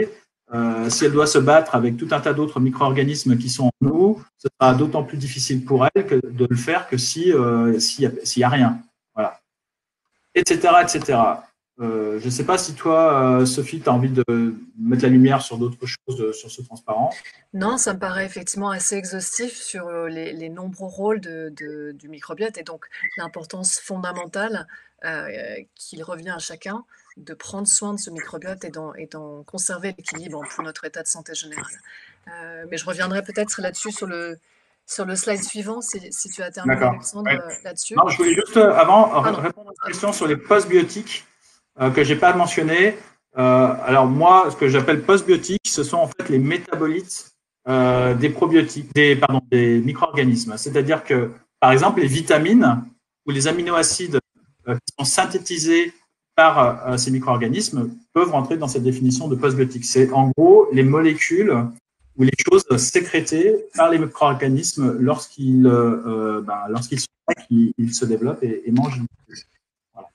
euh, si elle doit se battre avec tout un tas d'autres micro-organismes qui sont en nous, ce sera d'autant plus difficile pour elle que de le faire que si euh, s'il n'y a, a rien. Voilà. Etc. etc. Euh, je ne sais pas si toi, euh, Sophie, tu as envie de mettre la lumière sur d'autres choses euh, sur ce transparent. Non, ça me paraît effectivement assez exhaustif sur euh, les, les nombreux rôles de, de- du microbiote et donc l'importance fondamentale euh, qu'il revient à chacun de prendre soin de ce microbiote et d'en, et d'en conserver l'équilibre pour notre état de santé général. Euh, mais je reviendrai peut-être là-dessus sur le, sur le slide suivant, si, si tu as terminé, D'accord. Alexandre, Ouais. euh, là-dessus. Non, je voulais juste euh, avant Pardon. répondre à une question sur les postbiotiques euh, que je n'ai pas mentionné. Euh, alors moi, ce que j'appelle postbiotiques, ce sont en fait les métabolites euh, des probiotiques, des, pardon, des micro-organismes. C'est-à-dire que, par exemple, les vitamines ou les aminoacides euh, qui sont synthétisés par euh, ces micro-organismes peuvent rentrer dans cette définition de postbiotiques. C'est en gros les molécules ou les choses sécrétées par les micro-organismes lorsqu'ils euh, ben, lorsqu'ils sont ils, ils se développent et, et mangent. Voilà.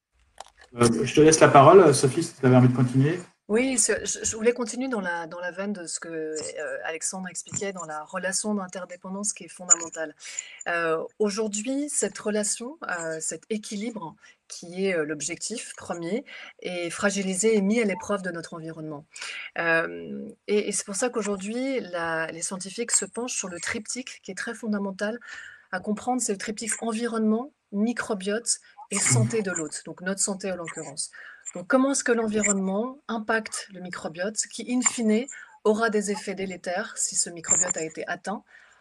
Euh, je te laisse la parole, Sophie, si tu avais envie de continuer. Oui, ce- je je voulais continuer dans la, dans la veine de ce que euh, Alexandre expliquait dans la relation d'interdépendance qui est fondamentale. Euh, aujourd'hui, cette relation, euh, cet équilibre qui est euh, l'objectif premier, est fragilisé et mis à l'épreuve de notre environnement. Euh, et et c'est pour ça qu'aujourd'hui, la- les scientifiques se penchent sur le triptyque qui est très fondamental à comprendre, c'est le triptyque environnement, microbiote et santé de l'hôte, donc notre santé en l'occurrence. Donc comment est-ce que l'environnement impacte le microbiote qui, in fine, aura des effets délétères si ce microbiote a été atteint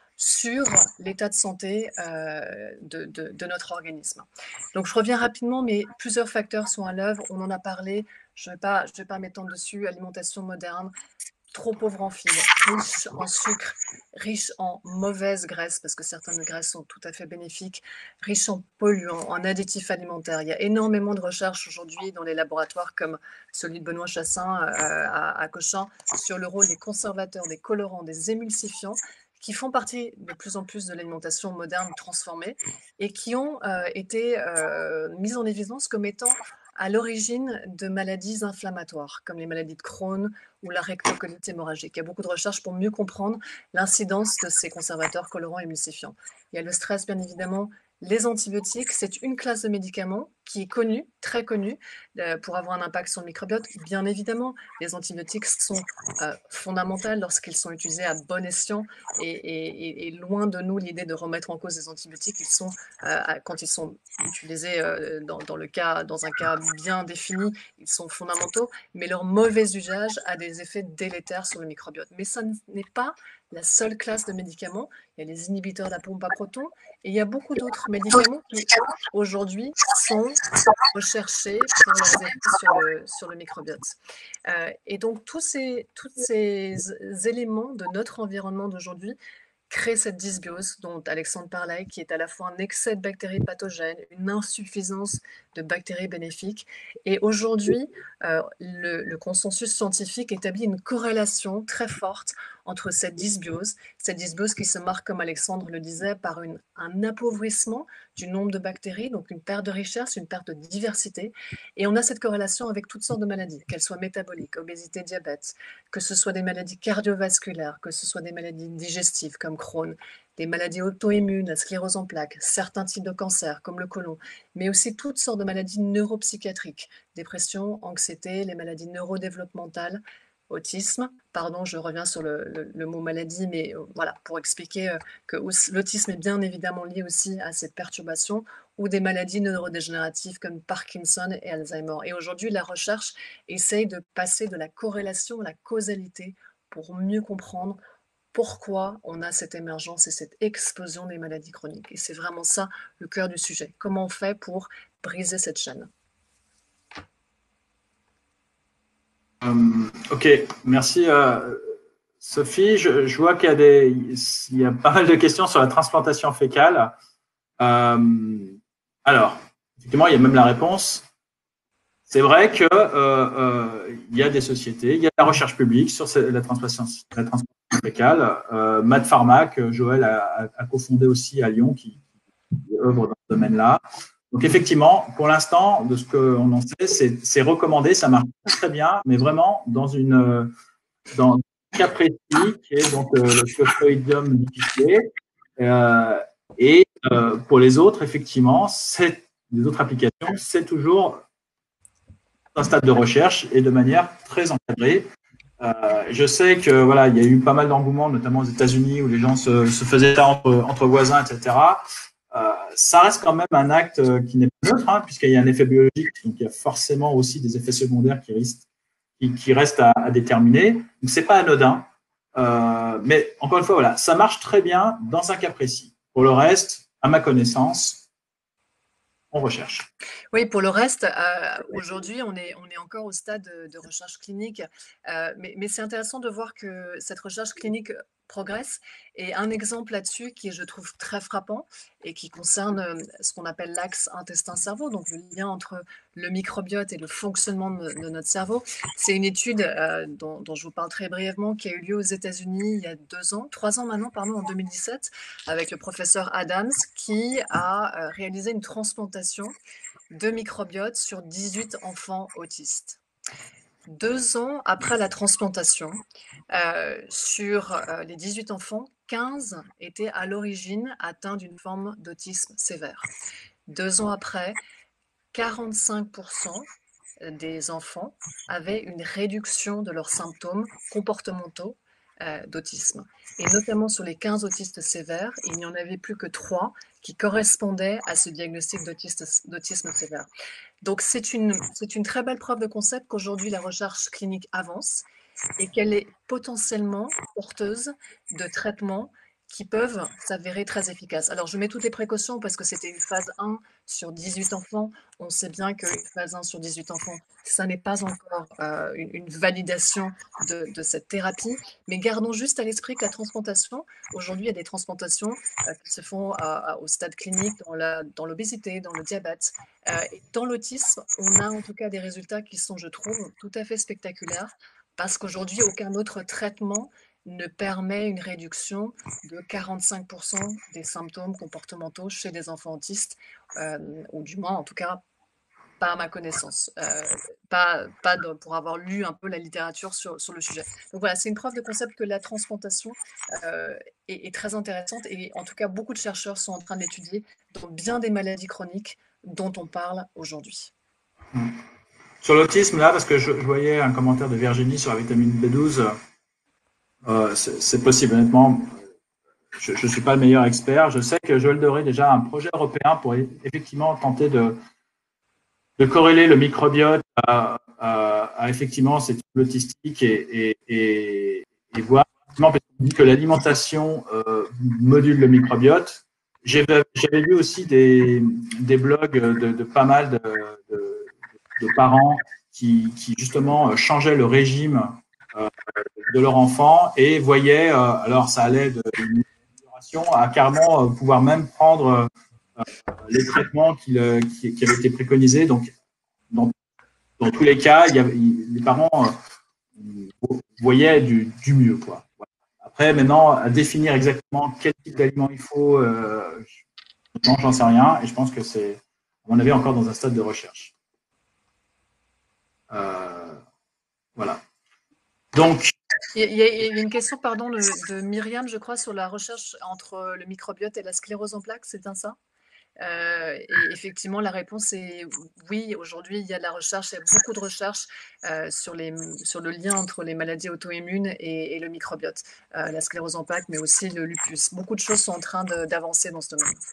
sur l'état de santé euh, de, de, de notre organisme. Donc je reviens rapidement, mais plusieurs facteurs sont à l'œuvre. On en a parlé. Je ne vais pas, je vais pas m'étendre dessus. Alimentation moderne, trop pauvre en fibres, riche en sucre, riche en mauvaises graisses, parce que certaines graisses sont tout à fait bénéfiques, riche en polluants, en additifs alimentaires. Il y a énormément de recherches aujourd'hui dans les laboratoires comme celui de Benoît Chassin euh, à, à Cochin sur le rôle des conservateurs, des colorants, des émulsifiants qui font partie de plus en plus de l'alimentation moderne transformée et qui ont euh, été euh, mises en évidence comme étant à l'origine de maladies inflammatoires, comme les maladies de Crohn ou la rectocolite hémorragique. Il y a beaucoup de recherches pour mieux comprendre l'incidence de ces conservateurs colorants et émulsifiants. Il y a le stress, bien évidemment. Les antibiotiques, c'est une classe de médicaments qui est connue, très connue, euh, pour avoir un impact sur le microbiote. Bien évidemment, les antibiotiques sont euh, fondamentaux lorsqu'ils sont utilisés à bon escient et, et, et loin de nous l'idée de remettre en cause les antibiotiques. Ils sont, euh, quand ils sont utilisés euh, dans, dans, le cas, dans un cas bien défini, ils sont fondamentaux, mais leur mauvais usage a des effets délétères sur le microbiote. Mais ça n'est pas la seule classe de médicaments. Il y a les inhibiteurs de la pompe à protons et il y a beaucoup d'autres médicaments qui, aujourd'hui, sont recherchés pour leurs effets sur le, sur le microbiote. Euh, et donc, tous ces, tous ces éléments de notre environnement d'aujourd'hui crée cette dysbiose dont Alexandre parlait, qui est à la fois un excès de bactéries pathogènes, une insuffisance de bactéries bénéfiques. Et aujourd'hui, euh, le, le consensus scientifique établit une corrélation très forte entre cette dysbiose, cette dysbiose qui se marque, comme Alexandre le disait, par une, un appauvrissement du nombre de bactéries, donc une perte de richesse, une perte de diversité. Et on a cette corrélation avec toutes sortes de maladies, qu'elles soient métaboliques, obésité, diabète, que ce soit des maladies cardiovasculaires, que ce soit des maladies digestives comme Crohn, des maladies auto-immunes, la sclérose en plaques, certains types de cancers comme le côlon, mais aussi toutes sortes de maladies neuropsychiatriques, dépression, anxiété, les maladies neurodéveloppementales, autisme. Pardon, je reviens sur le, le, le mot maladie, mais euh, voilà, pour expliquer euh, que l'autisme est bien évidemment lié aussi à cette perturbation ou des maladies neurodégénératives comme Parkinson et Alzheimer. Et aujourd'hui, la recherche essaye de passer de la corrélation à la causalité pour mieux comprendre pourquoi on a cette émergence et cette explosion des maladies chroniques. Et c'est vraiment ça le cœur du sujet. Comment on fait pour briser cette chaîne? Euh, ok, merci euh, Sophie. Je, je vois qu'il y a, des, il y a pas mal de questions sur la transplantation fécale. Euh, alors, effectivement, il y a même la réponse. C'est vrai qu'il euh, euh, y a des sociétés, il y a la recherche publique sur la transplantation, la transplantation fécale. Euh, Mad Pharma, que Joël a, a, a cofondé aussi à Lyon, qui, qui œuvre dans ce domaine-là. Donc effectivement, pour l'instant, de ce qu'on en sait, c'est recommandé, ça marche très bien, mais vraiment dans une dans un cas précis, qui est donc euh, le Clostridium difficile. Euh, et euh, pour les autres, effectivement, c'est, les autres applications, c'est toujours un stade de recherche et de manière très encadrée. Euh, je sais que voilà, il y a eu pas mal d'engouement, notamment aux États-Unis, où les gens se, se faisaient ça entre, entre voisins, et cetera. Euh, ça reste quand même un acte qui n'est pas neutre, hein, puisqu'il y a un effet biologique, donc il y a forcément aussi des effets secondaires qui restent, qui, qui restent à, à déterminer. Donc c'est pas anodin, euh, mais encore une fois, voilà, ça marche très bien dans un cas précis. Pour le reste, à ma connaissance, on recherche. Oui, pour le reste, euh, aujourd'hui, on est, on est encore au stade de, de recherche clinique, euh, mais, mais c'est intéressant de voir que cette recherche clinique progresse. Et un exemple là-dessus qui est, je trouve, très frappant et qui concerne euh, ce qu'on appelle l'axe intestin-cerveau, donc le lien entre le microbiote et le fonctionnement de, de notre cerveau. C'est une étude euh, dont, dont je vous parle très brièvement qui a eu lieu aux États-Unis il y a deux ans, trois ans maintenant, pardon, en deux mille dix-sept, avec le professeur Adams qui a euh, réalisé une transplantation de microbiote sur dix-huit enfants autistes. Deux ans après la transplantation, euh, sur euh, les dix-huit enfants, quinze étaient à l'origine atteints d'une forme d'autisme sévère. Deux ans après, quarante-cinq pour cent des enfants avaient une réduction de leurs symptômes comportementaux euh, d'autisme. Et notamment sur les quinze autistes sévères, il n'y en avait plus que trois qui correspondaient à ce diagnostic d'autisme sévère. Donc c'est une, c'est une très belle preuve de concept qu'aujourd'hui la recherche clinique avance et qu'elle est potentiellement porteuse de traitements qui peuvent s'avérer très efficaces. Alors je mets toutes les précautions parce que c'était une phase un sur dix-huit enfants. On sait bien qu'une phase un sur dix-huit enfants, ça n'est pas encore euh, une, une validation de, de cette thérapie, mais gardons juste à l'esprit que la transplantation, aujourd'hui il y a des transplantations euh, qui se font à, à, au stade clinique dans, la, dans l'obésité, dans le diabète. Euh, et dans l'autisme, on a en tout cas des résultats qui sont, je trouve, tout à fait spectaculaires parce qu'aujourd'hui, aucun autre traitement ne permet une réduction de quarante-cinq pour cent des symptômes comportementaux chez des enfants autistes, euh, ou du moins, en tout cas, pas à ma connaissance, euh, pas, pas de, pour avoir lu un peu la littérature sur, sur le sujet. Donc voilà, c'est une preuve de concept que la transplantation euh, est, est très intéressante et en tout cas, beaucoup de chercheurs sont en train d'étudier dans bien des maladies chroniques dont on parle aujourd'hui. Sur l'autisme, là, parce que je, je voyais un commentaire de Virginie sur la vitamine B douze, euh, c'est, c'est possible, honnêtement. Je ne suis pas le meilleur expert. Je sais que Joël Doré a déjà un projet européen pour effectivement tenter de, de corréler le microbiote à, à, à effectivement ces troubles autistiques et, et, et, et voir, parce qu'on dit que l'alimentation euh, module le microbiote. J'avais, j'avais vu aussi des, des blogs de, de pas mal de, de, de parents qui, qui justement changeaient le régime euh, de leur enfant et voyaient, euh, alors ça allait de à carrément pouvoir même prendre euh, les traitements qui, qui, qui avaient été préconisés. Donc, dans, dans tous les cas, il y avait, les parents euh, voyaient du, du mieux, quoi. Après, maintenant, à définir exactement quel type d'aliment il faut, euh, non, j'en sais rien. Et je pense que c'est, à mon avis, encore dans un stade de recherche. Euh, voilà. Donc, il y, a, il y a une question, pardon, de, de Myriam, je crois, sur la recherche entre le microbiote et la sclérose en plaques, c'est bien ça? Euh, et effectivement, la réponse est oui. Aujourd'hui, il y a de la recherche, il y a beaucoup de recherches euh, sur, les, sur le lien entre les maladies auto-immunes et, et le microbiote, euh, la sclérose en plaques, mais aussi le lupus. Beaucoup de choses sont en train de, d'avancer dans ce domaine.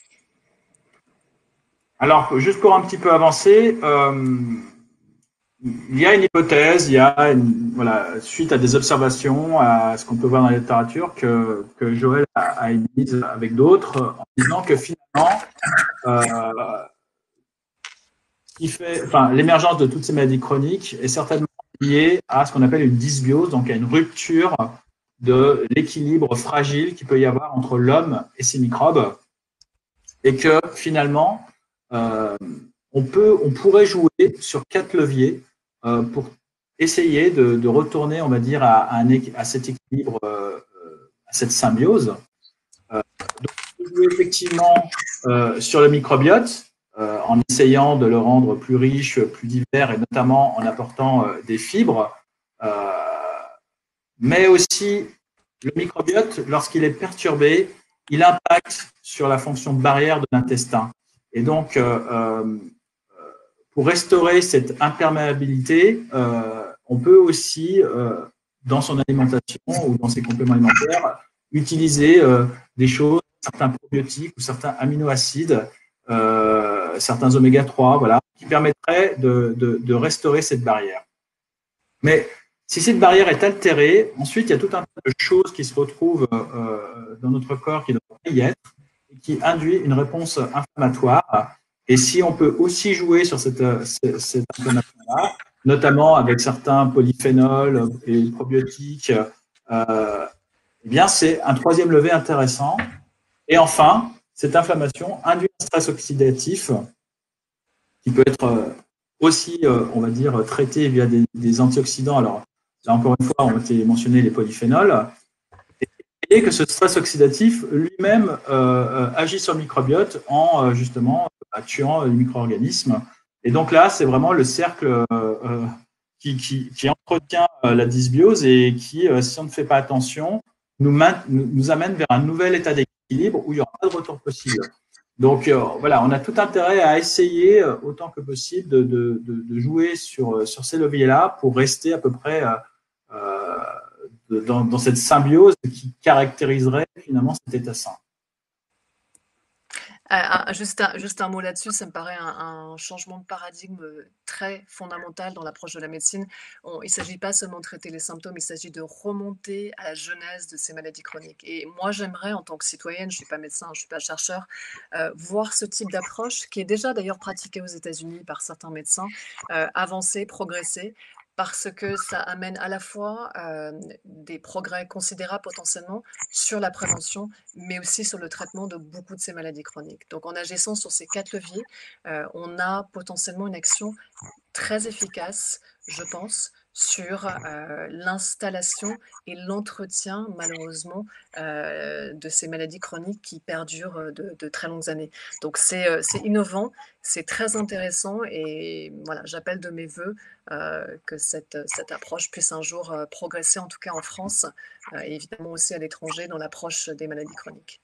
Alors, juste pour un petit peu avancer, euh, il y a une hypothèse, il y a une, voilà, suite à des observations, à ce qu'on peut voir dans la littérature, que, que Joël a, a émise avec d'autres, en disant que finalement, euh, qui fait, enfin, l'émergence de toutes ces maladies chroniques est certainement liée à ce qu'on appelle une dysbiose, donc à une rupture de l'équilibre fragile qu'il peut y avoir entre l'homme et ses microbes, et que finalement, euh, on peut, on pourrait jouer sur quatre leviers euh, pour essayer de, de retourner, on va dire, à, à, un, à cet équilibre, euh, à cette symbiose. Euh, donc, on peut jouer effectivement euh, sur le microbiote, euh, en essayant de le rendre plus riche, plus divers, et notamment en apportant euh, des fibres. Euh, mais aussi le microbiote, lorsqu'il est perturbé, il impacte sur la fonction barrière de l'intestin. Et donc, euh, euh, pour restaurer cette imperméabilité, euh, on peut aussi, euh, dans son alimentation ou dans ses compléments alimentaires, utiliser euh, des choses, certains probiotiques ou certains aminoacides, euh, certains oméga trois, voilà, qui permettraient de, de, de restaurer cette barrière. Mais si cette barrière est altérée, ensuite, il y a tout un tas de choses qui se retrouvent euh, dans notre corps qui ne doivent pas y être et qui induit une réponse inflammatoire. Et si on peut aussi jouer sur cette, cette, cette inflammation-là, notamment avec certains polyphénols et probiotiques, euh, eh bien, c'est un troisième levé intéressant. Et enfin, cette inflammation induit un stress oxydatif qui peut être aussi, euh, on va dire, traité via des, des antioxydants. Alors, là, encore une fois, on a été mentionné les polyphénols. Et que ce stress oxydatif lui-même euh, agit sur le microbiote en, euh, justement, tuant les micro-organismes. Et donc là, c'est vraiment le cercle euh, qui, qui, qui entretient la dysbiose et qui, euh, si on ne fait pas attention, nous, main, nous amène vers un nouvel état d'équilibre où il n'y aura pas de retour possible. Donc euh, voilà, on a tout intérêt à essayer euh, autant que possible de, de, de, de jouer sur, sur ces leviers-là pour rester à peu près euh, euh, de, dans, dans cette symbiose qui caractériserait finalement cet état sain. Euh, juste, un, juste un mot là-dessus, ça me paraît un, un changement de paradigme très fondamental dans l'approche de la médecine. On, il ne s'agit pas seulement de traiter les symptômes, il s'agit de remonter à la genèse de ces maladies chroniques. Et moi, j'aimerais, en tant que citoyenne, je ne suis pas médecin, je ne suis pas chercheur, euh, voir ce type d'approche, qui est déjà d'ailleurs pratiquée aux États-Unis par certains médecins, euh, avancer, progresser, parce que ça amène à la fois euh, des progrès considérables potentiellement sur la prévention, mais aussi sur le traitement de beaucoup de ces maladies chroniques. Donc en agissant sur ces quatre leviers, euh, on a potentiellement une action très efficace, je pense, sur euh, l'installation et l'entretien, malheureusement, euh, de ces maladies chroniques qui perdurent de, de très longues années. Donc c'est euh, innovant, c'est très intéressant et voilà, j'appelle de mes voeux euh, que cette, cette approche puisse un jour euh, progresser, en tout cas en France, euh, et évidemment aussi à l'étranger dans l'approche des maladies chroniques.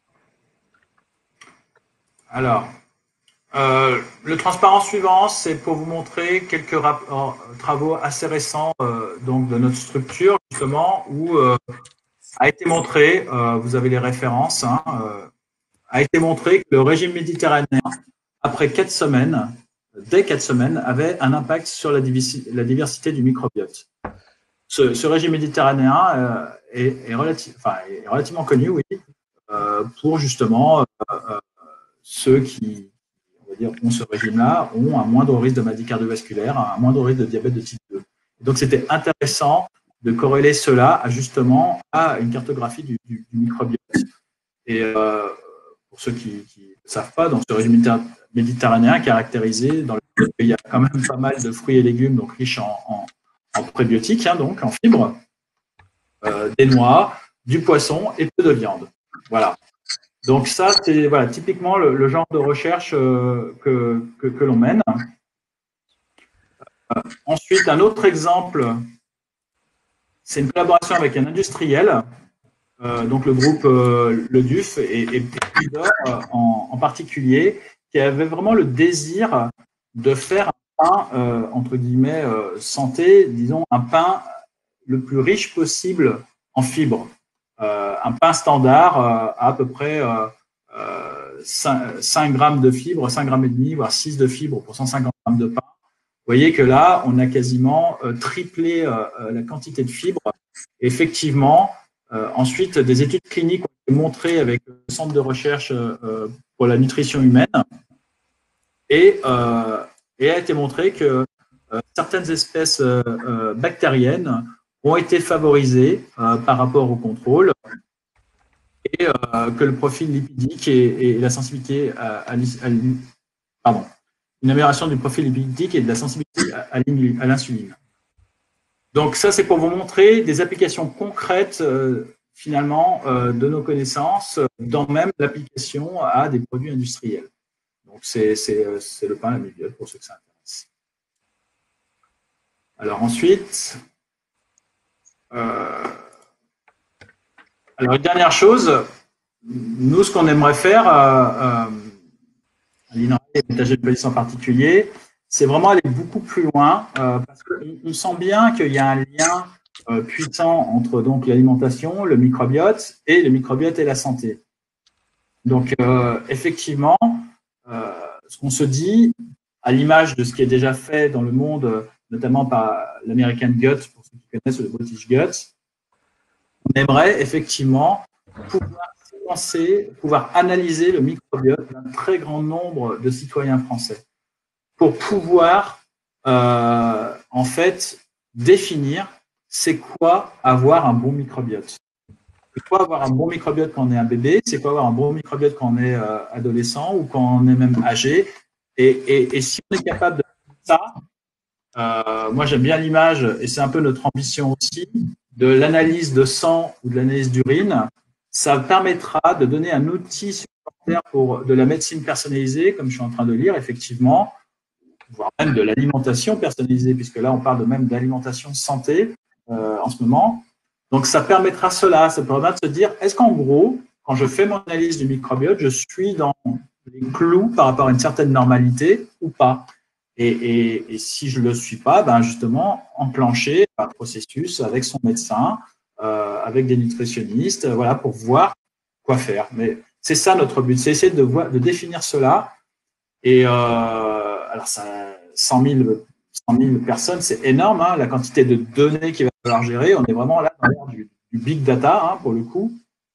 Alors, Euh, le transparent suivant, c'est pour vous montrer quelques travaux assez récents euh, donc de notre structure, justement, où euh, a été montré, euh, vous avez les références, hein, euh, a été montré que le régime méditerranéen, après quatre semaines, dès quatre semaines, avait un impact sur la, la diversité du microbiote. Ce, ce régime méditerranéen euh, est, est, relativ, enfin, est relativement connu, oui, euh, pour justement euh, euh, ceux qui dire, ont ce régime-là, ont un moindre risque de maladie cardiovasculaire, un moindre risque de diabète de type deux. Donc, c'était intéressant de corréler cela à, justement à une cartographie du, du, du microbiote. Et euh, pour ceux qui ne savent pas, dans ce régime méditerranéen caractérisé, dans lequel il y a quand même pas mal de fruits et légumes, donc riches en, en, en prébiotiques, hein, donc en fibres, euh, des noix, du poisson et peu de viande. Voilà. Donc ça, c'est voilà, typiquement le, le genre de recherche euh, que, que, que l'on mène. Euh, ensuite, un autre exemple, c'est une collaboration avec un industriel, euh, donc le groupe euh, Le Duf et, et Pfizer euh, en, en particulier, qui avait vraiment le désir de faire un pain, euh, entre guillemets, euh, santé, disons, un pain le plus riche possible en fibres. Euh, un pain standard euh, à à peu près euh, euh, cinq, cinq grammes de fibres, cinq grammes et demi, voire six de fibres pour cent cinquante grammes de pain. Vous voyez que là, on a quasiment euh, triplé euh, la quantité de fibres. Effectivement, euh, ensuite, des études cliniques ont été montrées avec le Centre de recherche euh, pour la nutrition humaine et, euh, et a été montré que euh, certaines espèces euh, bactériennes ont été favorisées euh, par rapport au contrôle et euh, que le profil lipidique et, et la sensibilité à, à, à, pardon, une amélioration du profil lipidique et de la sensibilité à, à l'insuline. Donc ça, c'est pour vous montrer des applications concrètes euh, finalement euh, de nos connaissances dans même l'application à des produits industriels. Donc c'est le pain, la mébiote pour ceux que ça intéresse. Alors ensuite, Euh, alors, une dernière chose, nous, ce qu'on aimerait faire, euh, euh, à l'I N R A et à l'étage de police en particulier, c'est vraiment aller beaucoup plus loin, euh, parce qu'on on sent bien qu'il y a un lien euh, puissant entre donc l'alimentation, le microbiote, et le microbiote et la santé. Donc, euh, effectivement, euh, ce qu'on se dit, à l'image de ce qui est déjà fait dans le monde, notamment par l'American Gut, pour ceux qui connaissent le British Gut, on aimerait effectivement pouvoir séquencer, pouvoir analyser le microbiote d'un très grand nombre de citoyens français pour pouvoir, euh, en fait, définir c'est quoi avoir un bon microbiote. C'est quoi avoir un bon microbiote quand on est un bébé, c'est quoi avoir un bon microbiote quand on est euh, adolescent ou quand on est même âgé. Et, et, et si on est capable de faire ça, euh, moi j'aime bien l'image, et c'est un peu notre ambition aussi, de l'analyse de sang ou de l'analyse d'urine. Ça permettra de donner un outil supplémentaire pour de la médecine personnalisée, comme je suis en train de lire, effectivement, voire même de l'alimentation personnalisée, puisque là on parle de même d'alimentation santé euh, en ce moment. Donc ça permettra cela, ça permettra de se dire, est-ce qu'en gros, quand je fais mon analyse du microbiote, je suis dans les clous par rapport à une certaine normalité ou pas? Et, et, et si je ne le suis pas, ben justement, enclencher un processus avec son médecin, euh, avec des nutritionnistes, voilà, pour voir quoi faire. Mais c'est ça notre but, c'est essayer de, voir, de définir cela. Et euh, alors, ça, cent mille, cent mille personnes, c'est énorme, hein, la quantité de données qu'il va falloir gérer. On est vraiment là dans l'ère du, du big data, hein, pour le coup.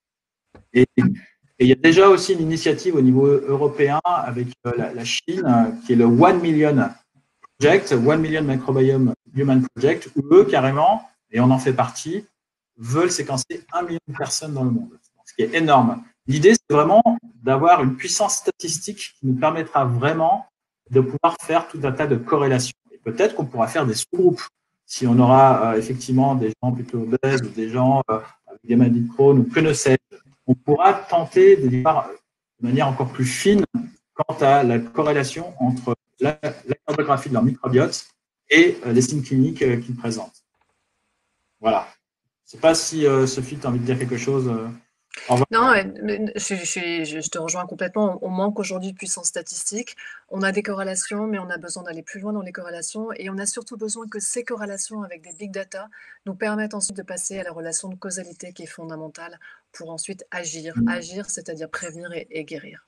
Et, et il y a déjà aussi une initiative au niveau européen avec euh, la, la Chine, euh, qui est le One Million Project, One Million Microbiome Human Project, où eux, carrément, et on en fait partie, veulent séquencer un million de personnes dans le monde, ce qui est énorme. L'idée, c'est vraiment d'avoir une puissance statistique qui nous permettra vraiment de pouvoir faire tout un tas de corrélations. Et peut-être qu'on pourra faire des sous-groupes. Si on aura euh, effectivement des gens plutôt obèses ou des gens euh, avec des maladies de Crohn ou que ne sais-je, on pourra tenter de voir de manière encore plus fine quant à la corrélation entre la, la cartographie de leur microbiote et euh, les signes cliniques euh, qu'ils présentent. Voilà. Je ne sais pas si euh, Sophie, tu as envie de dire quelque chose. Euh, Non, je, je, je, je te rejoins complètement. On manque aujourd'hui de puissance statistique. On a des corrélations, mais on a besoin d'aller plus loin dans les corrélations. Et on a surtout besoin que ces corrélations avec des big data nous permettent ensuite de passer à la relation de causalité qui est fondamentale pour ensuite agir. Agir, c'est-à-dire prévenir et, et guérir.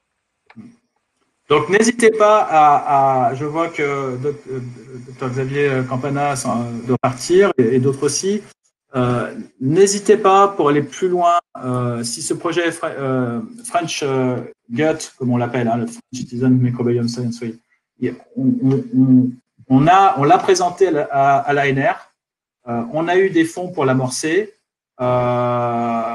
Donc, n'hésitez pas à, à, je vois que docteur Xavier Campana doit partir et, et d'autres aussi. Euh, n'hésitez pas pour aller plus loin. Euh, si ce projet euh, French euh, Gut, comme on l'appelle, hein, le French Citizen Microbiome Science, oui, on, on, on a, on l'a présenté à, à l'A N R. Euh, on a eu des fonds pour l'amorcer. Euh,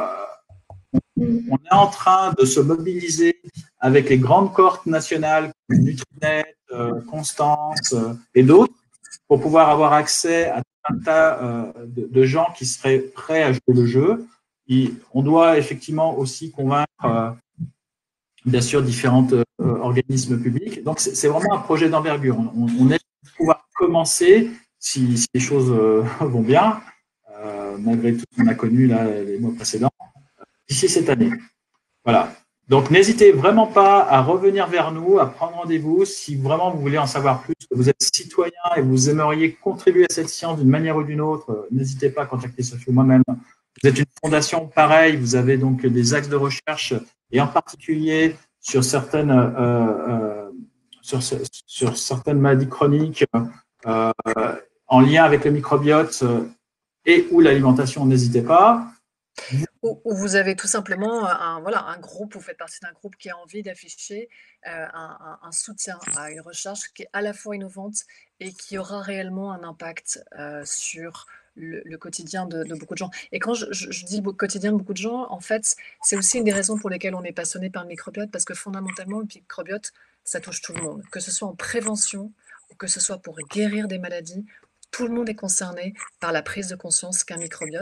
on est en train de se mobiliser avec les grandes cohortes nationales, comme Nutrinet, euh, Constance euh, et d'autres, pour pouvoir avoir accès à tout un tas euh, de, de gens qui seraient prêts à jouer le jeu. Et on doit effectivement aussi convaincre, euh, bien sûr, différents euh, organismes publics. Donc, c'est vraiment un projet d'envergure. On, on est pouvoir commencer, si, si les choses euh, vont bien, euh, malgré tout ce qu'on a connu là, les mois précédents, d'ici cette année. Voilà. Donc, n'hésitez vraiment pas à revenir vers nous, à prendre rendez-vous si vraiment vous voulez en savoir plus, que vous êtes citoyen et vous aimeriez contribuer à cette science d'une manière ou d'une autre. N'hésitez pas à contacter Sophie ou moi-même. Vous êtes une fondation pareille, vous avez donc des axes de recherche et en particulier sur certaines, euh, euh, sur, sur certaines maladies chroniques euh, en lien avec le microbiote et ou l'alimentation, n'hésitez pas. Ou, ou vous avez tout simplement un, voilà, un groupe, vous faites partie d'un groupe qui a envie d'afficher euh, un, un, un soutien à une recherche qui est à la fois innovante et qui aura réellement un impact euh, sur le, le quotidien de, de beaucoup de gens. Et quand je, je, je dis le quotidien de beaucoup de gens, en fait, c'est aussi une des raisons pour lesquelles on est passionné par le microbiote, parce que fondamentalement, le microbiote, ça touche tout le monde, que ce soit en prévention ou que ce soit pour guérir des maladies. Tout le monde est concerné par la prise de conscience qu'un microbiote,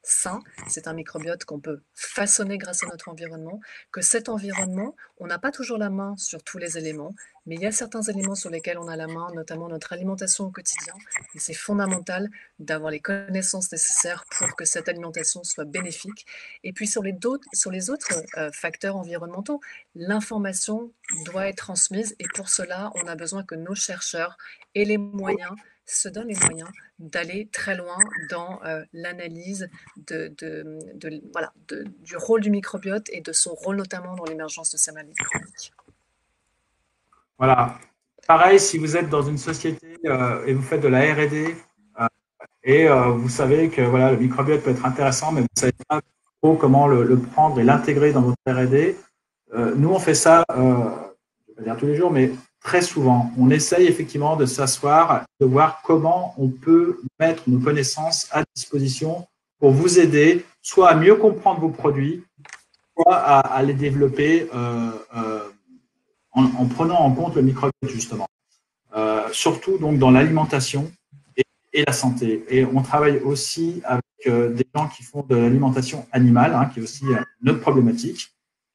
sain, c'est un microbiote qu'on peut façonner grâce à notre environnement, que cet environnement, on n'a pas toujours la main sur tous les éléments, mais il y a certains éléments sur lesquels on a la main, notamment notre alimentation au quotidien, et c'est fondamental d'avoir les connaissances nécessaires pour que cette alimentation soit bénéfique. Et puis sur les, sur les autres euh, facteurs environnementaux, l'information doit être transmise, et pour cela, on a besoin que nos chercheurs aient les moyens, se donnent les moyens d'aller très loin dans euh, l'analyse de, de, de, voilà, de, du rôle du microbiote et de son rôle notamment dans l'émergence de ces maladies chroniques. Voilà. Pareil, si vous êtes dans une société euh, et vous faites de la R et D euh, et euh, vous savez que voilà, le microbiote peut être intéressant, mais vous ne savez pas trop comment le, le prendre et l'intégrer dans votre R et D, euh, nous, on fait ça, euh, je ne vais pas dire tous les jours, mais très souvent. On essaye effectivement de s'asseoir, de voir comment on peut mettre nos connaissances à disposition pour vous aider, soit à mieux comprendre vos produits, soit à, à les développer euh, euh, en, en prenant en compte le microbiote, justement. Euh, surtout donc dans l'alimentation et, et la santé. Et on travaille aussi avec euh, des gens qui font de l'alimentation animale, hein, qui est aussi euh, une autre problématique.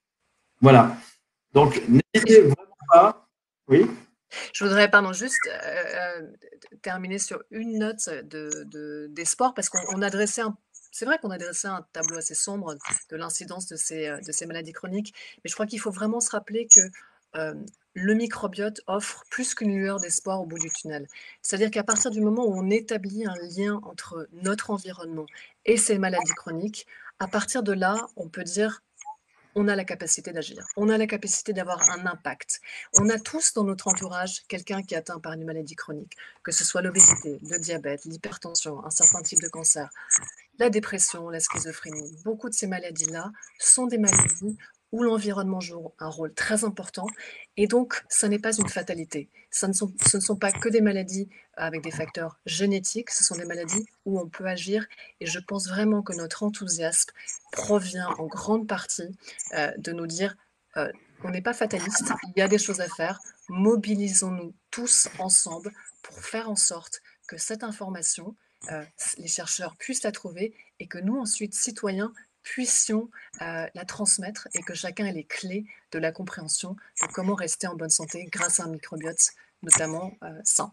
Voilà. Donc, n'hésitez vraiment pas. Oui. Je voudrais, pardon, juste euh, terminer sur une note de, de, des sports, parce qu'on a dressé un c'est vrai qu'on a dressé un tableau assez sombre de l'incidence de ces, de ces maladies chroniques, mais je crois qu'il faut vraiment se rappeler que euh, le microbiote offre plus qu'une lueur d'espoir au bout du tunnel. C'est-à-dire qu'à partir du moment où on établit un lien entre notre environnement et ces maladies chroniques, à partir de là, on peut dire on a la capacité d'agir, on a la capacité d'avoir un impact. On a tous dans notre entourage quelqu'un qui est atteint par une maladie chronique, que ce soit l'obésité, le diabète, l'hypertension, un certain type de cancer, la dépression, la schizophrénie. Beaucoup de ces maladies-là sont des maladies où l'environnement joue un rôle très important, et donc ça n'est pas une fatalité. Ça ne sont, ce ne sont pas que des maladies avec des facteurs génétiques, ce sont des maladies où on peut agir, et je pense vraiment que notre enthousiasme provient en grande partie euh, de nous dire euh, on n'est pas fataliste, il y a des choses à faire, mobilisons-nous tous ensemble pour faire en sorte que cette information, euh, les chercheurs puissent la trouver, et que nous ensuite, citoyens, puissions euh, la transmettre, et que chacun ait les clés de la compréhension de comment rester en bonne santé grâce à un microbiote, notamment euh, sain.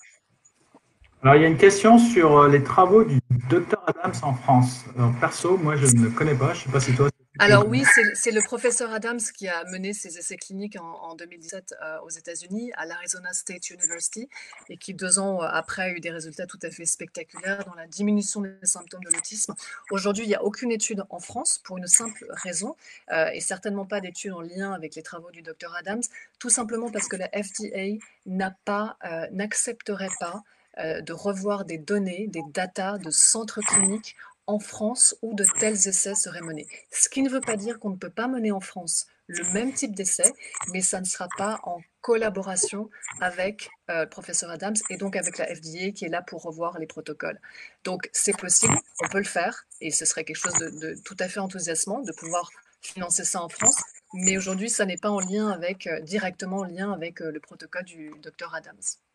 Alors, il y a une question sur les travaux du docteur Adams en France. Alors, perso, moi, je ne le connais pas. Je ne sais pas si toi... Alors oui, c'est le professeur Adams qui a mené ses essais cliniques en, en deux mille dix-sept euh, aux États-Unis, à l'Arizona State University, et qui deux ans après a eu des résultats tout à fait spectaculaires dans la diminution des symptômes de l'autisme. Aujourd'hui, il n'y a aucune étude en France pour une simple raison, euh, et certainement pas d'étude en lien avec les travaux du docteur Adams, tout simplement parce que la F D A n'a pas, euh, n'accepterait pas euh, de revoir des données, des datas de centres cliniques en France où de tels essais seraient menés. Ce qui ne veut pas dire qu'on ne peut pas mener en France le même type d'essai, mais ça ne sera pas en collaboration avec euh, le professeur Adams et donc avec la F D A qui est là pour revoir les protocoles. Donc c'est possible, on peut le faire, et ce serait quelque chose de, de tout à fait enthousiasmant de pouvoir financer ça en France, mais aujourd'hui ça n'est pas en lien avec, euh, directement en lien avec euh, le protocole du docteur Adams.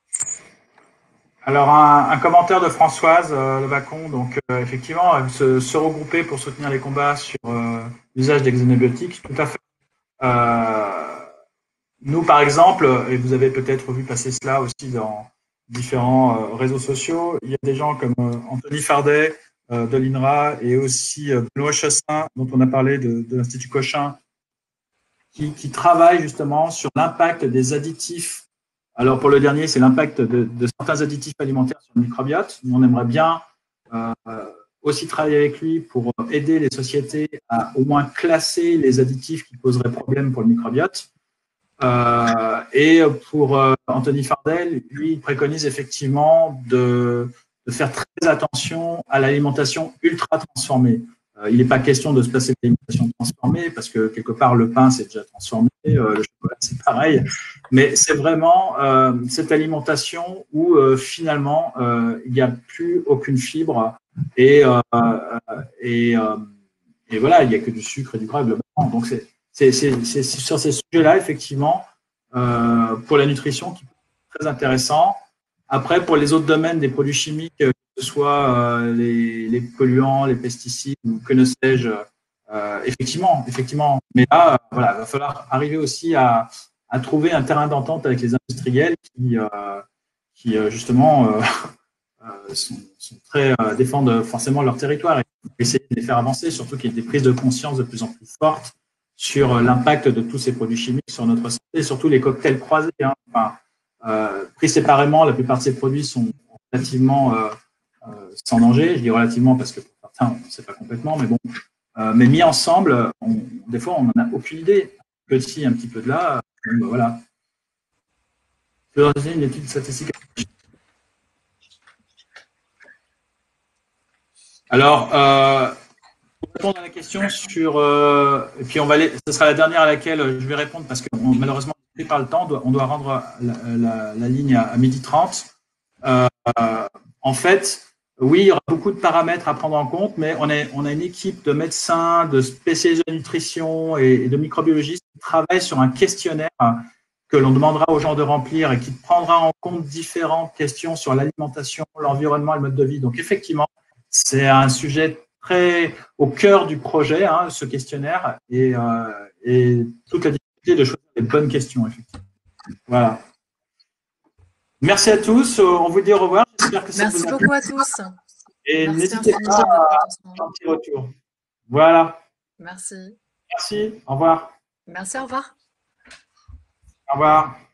Alors, un, un commentaire de Françoise euh, Levacon. Donc, euh, effectivement, se, se regrouper pour soutenir les combats sur euh, l'usage des xénobiotiques, tout à fait. Euh, nous, par exemple, et vous avez peut-être vu passer cela aussi dans différents euh, réseaux sociaux, il y a des gens comme euh, Anthony Fardet euh, de l'I N R A et aussi euh, Benoît Chassin, dont on a parlé de, de l'Institut Cochin, qui, qui travaillent justement sur l'impact des additifs. Alors, pour le dernier, c'est l'impact de, de certains additifs alimentaires sur le microbiote. On aimerait bien euh, aussi travailler avec lui pour aider les sociétés à au moins classer les additifs qui poseraient problème pour le microbiote. Euh, et pour euh, Anthony Fardel, lui, il préconise effectivement de, de faire très attention à l'alimentation ultra transformée. Euh, il n'est pas question de se passer de l'alimentation transformée parce que quelque part le pain c'est déjà transformé, euh, le chocolat c'est pareil, mais c'est vraiment euh, cette alimentation où euh, finalement euh, il n'y a plus aucune fibre et euh, et, euh, et voilà, il n'y a que du sucre et du gras globalement. Donc c'est c'est c'est sur ces sujets-là effectivement euh, pour la nutrition qui est très intéressant. Après, pour les autres domaines des produits chimiques ce soit euh, les, les polluants, les pesticides ou que ne sais-je. Euh, effectivement, effectivement. Mais là, euh, voilà, il va falloir arriver aussi à, à trouver un terrain d'entente avec les industriels qui, euh, qui euh, justement, euh, euh, sont, sont très, euh, défendent forcément leur territoire et essayer de les faire avancer, surtout qu'il y ait des prises de conscience de plus en plus fortes sur l'impact de tous ces produits chimiques sur notre santé, surtout les cocktails croisés. Hein. Enfin, euh, pris séparément, la plupart de ces produits sont relativement euh, euh, sans danger. Je dis relativement parce que pour certains, on ne sait pas complètement, mais bon. Euh, mais mis ensemble, on, des fois, on n'en a aucune idée. Un peu de ci, un petit peu de là. Bon, ben voilà. Je vais donner une étude statistique. Alors, euh, pour répondre à la question sur, euh, et puis on va aller, ce sera la dernière à laquelle je vais répondre parce que on, malheureusement, on n'est pas le temps, on doit, on doit rendre la, la, la ligne à, à midi trente. Euh, en fait, oui, il y aura beaucoup de paramètres à prendre en compte, mais on, est, on a une équipe de médecins, de spécialistes de nutrition et, et de microbiologistes qui travaillent sur un questionnaire que l'on demandera aux gens de remplir et qui prendra en compte différentes questions sur l'alimentation, l'environnement et le mode de vie. Donc, effectivement, c'est un sujet très au cœur du projet, hein, ce questionnaire, et, euh, et toute la difficulté de choisir les bonnes questions, effectivement. Voilà. Merci à tous. On vous dit au revoir. J'espère que ça Merci vous a beaucoup plu. à tous. Et Merci n'hésitez infiniment pas de votre à attention. faire un petit retour. Voilà. Merci. Merci. Au revoir. Merci, au revoir. Au revoir.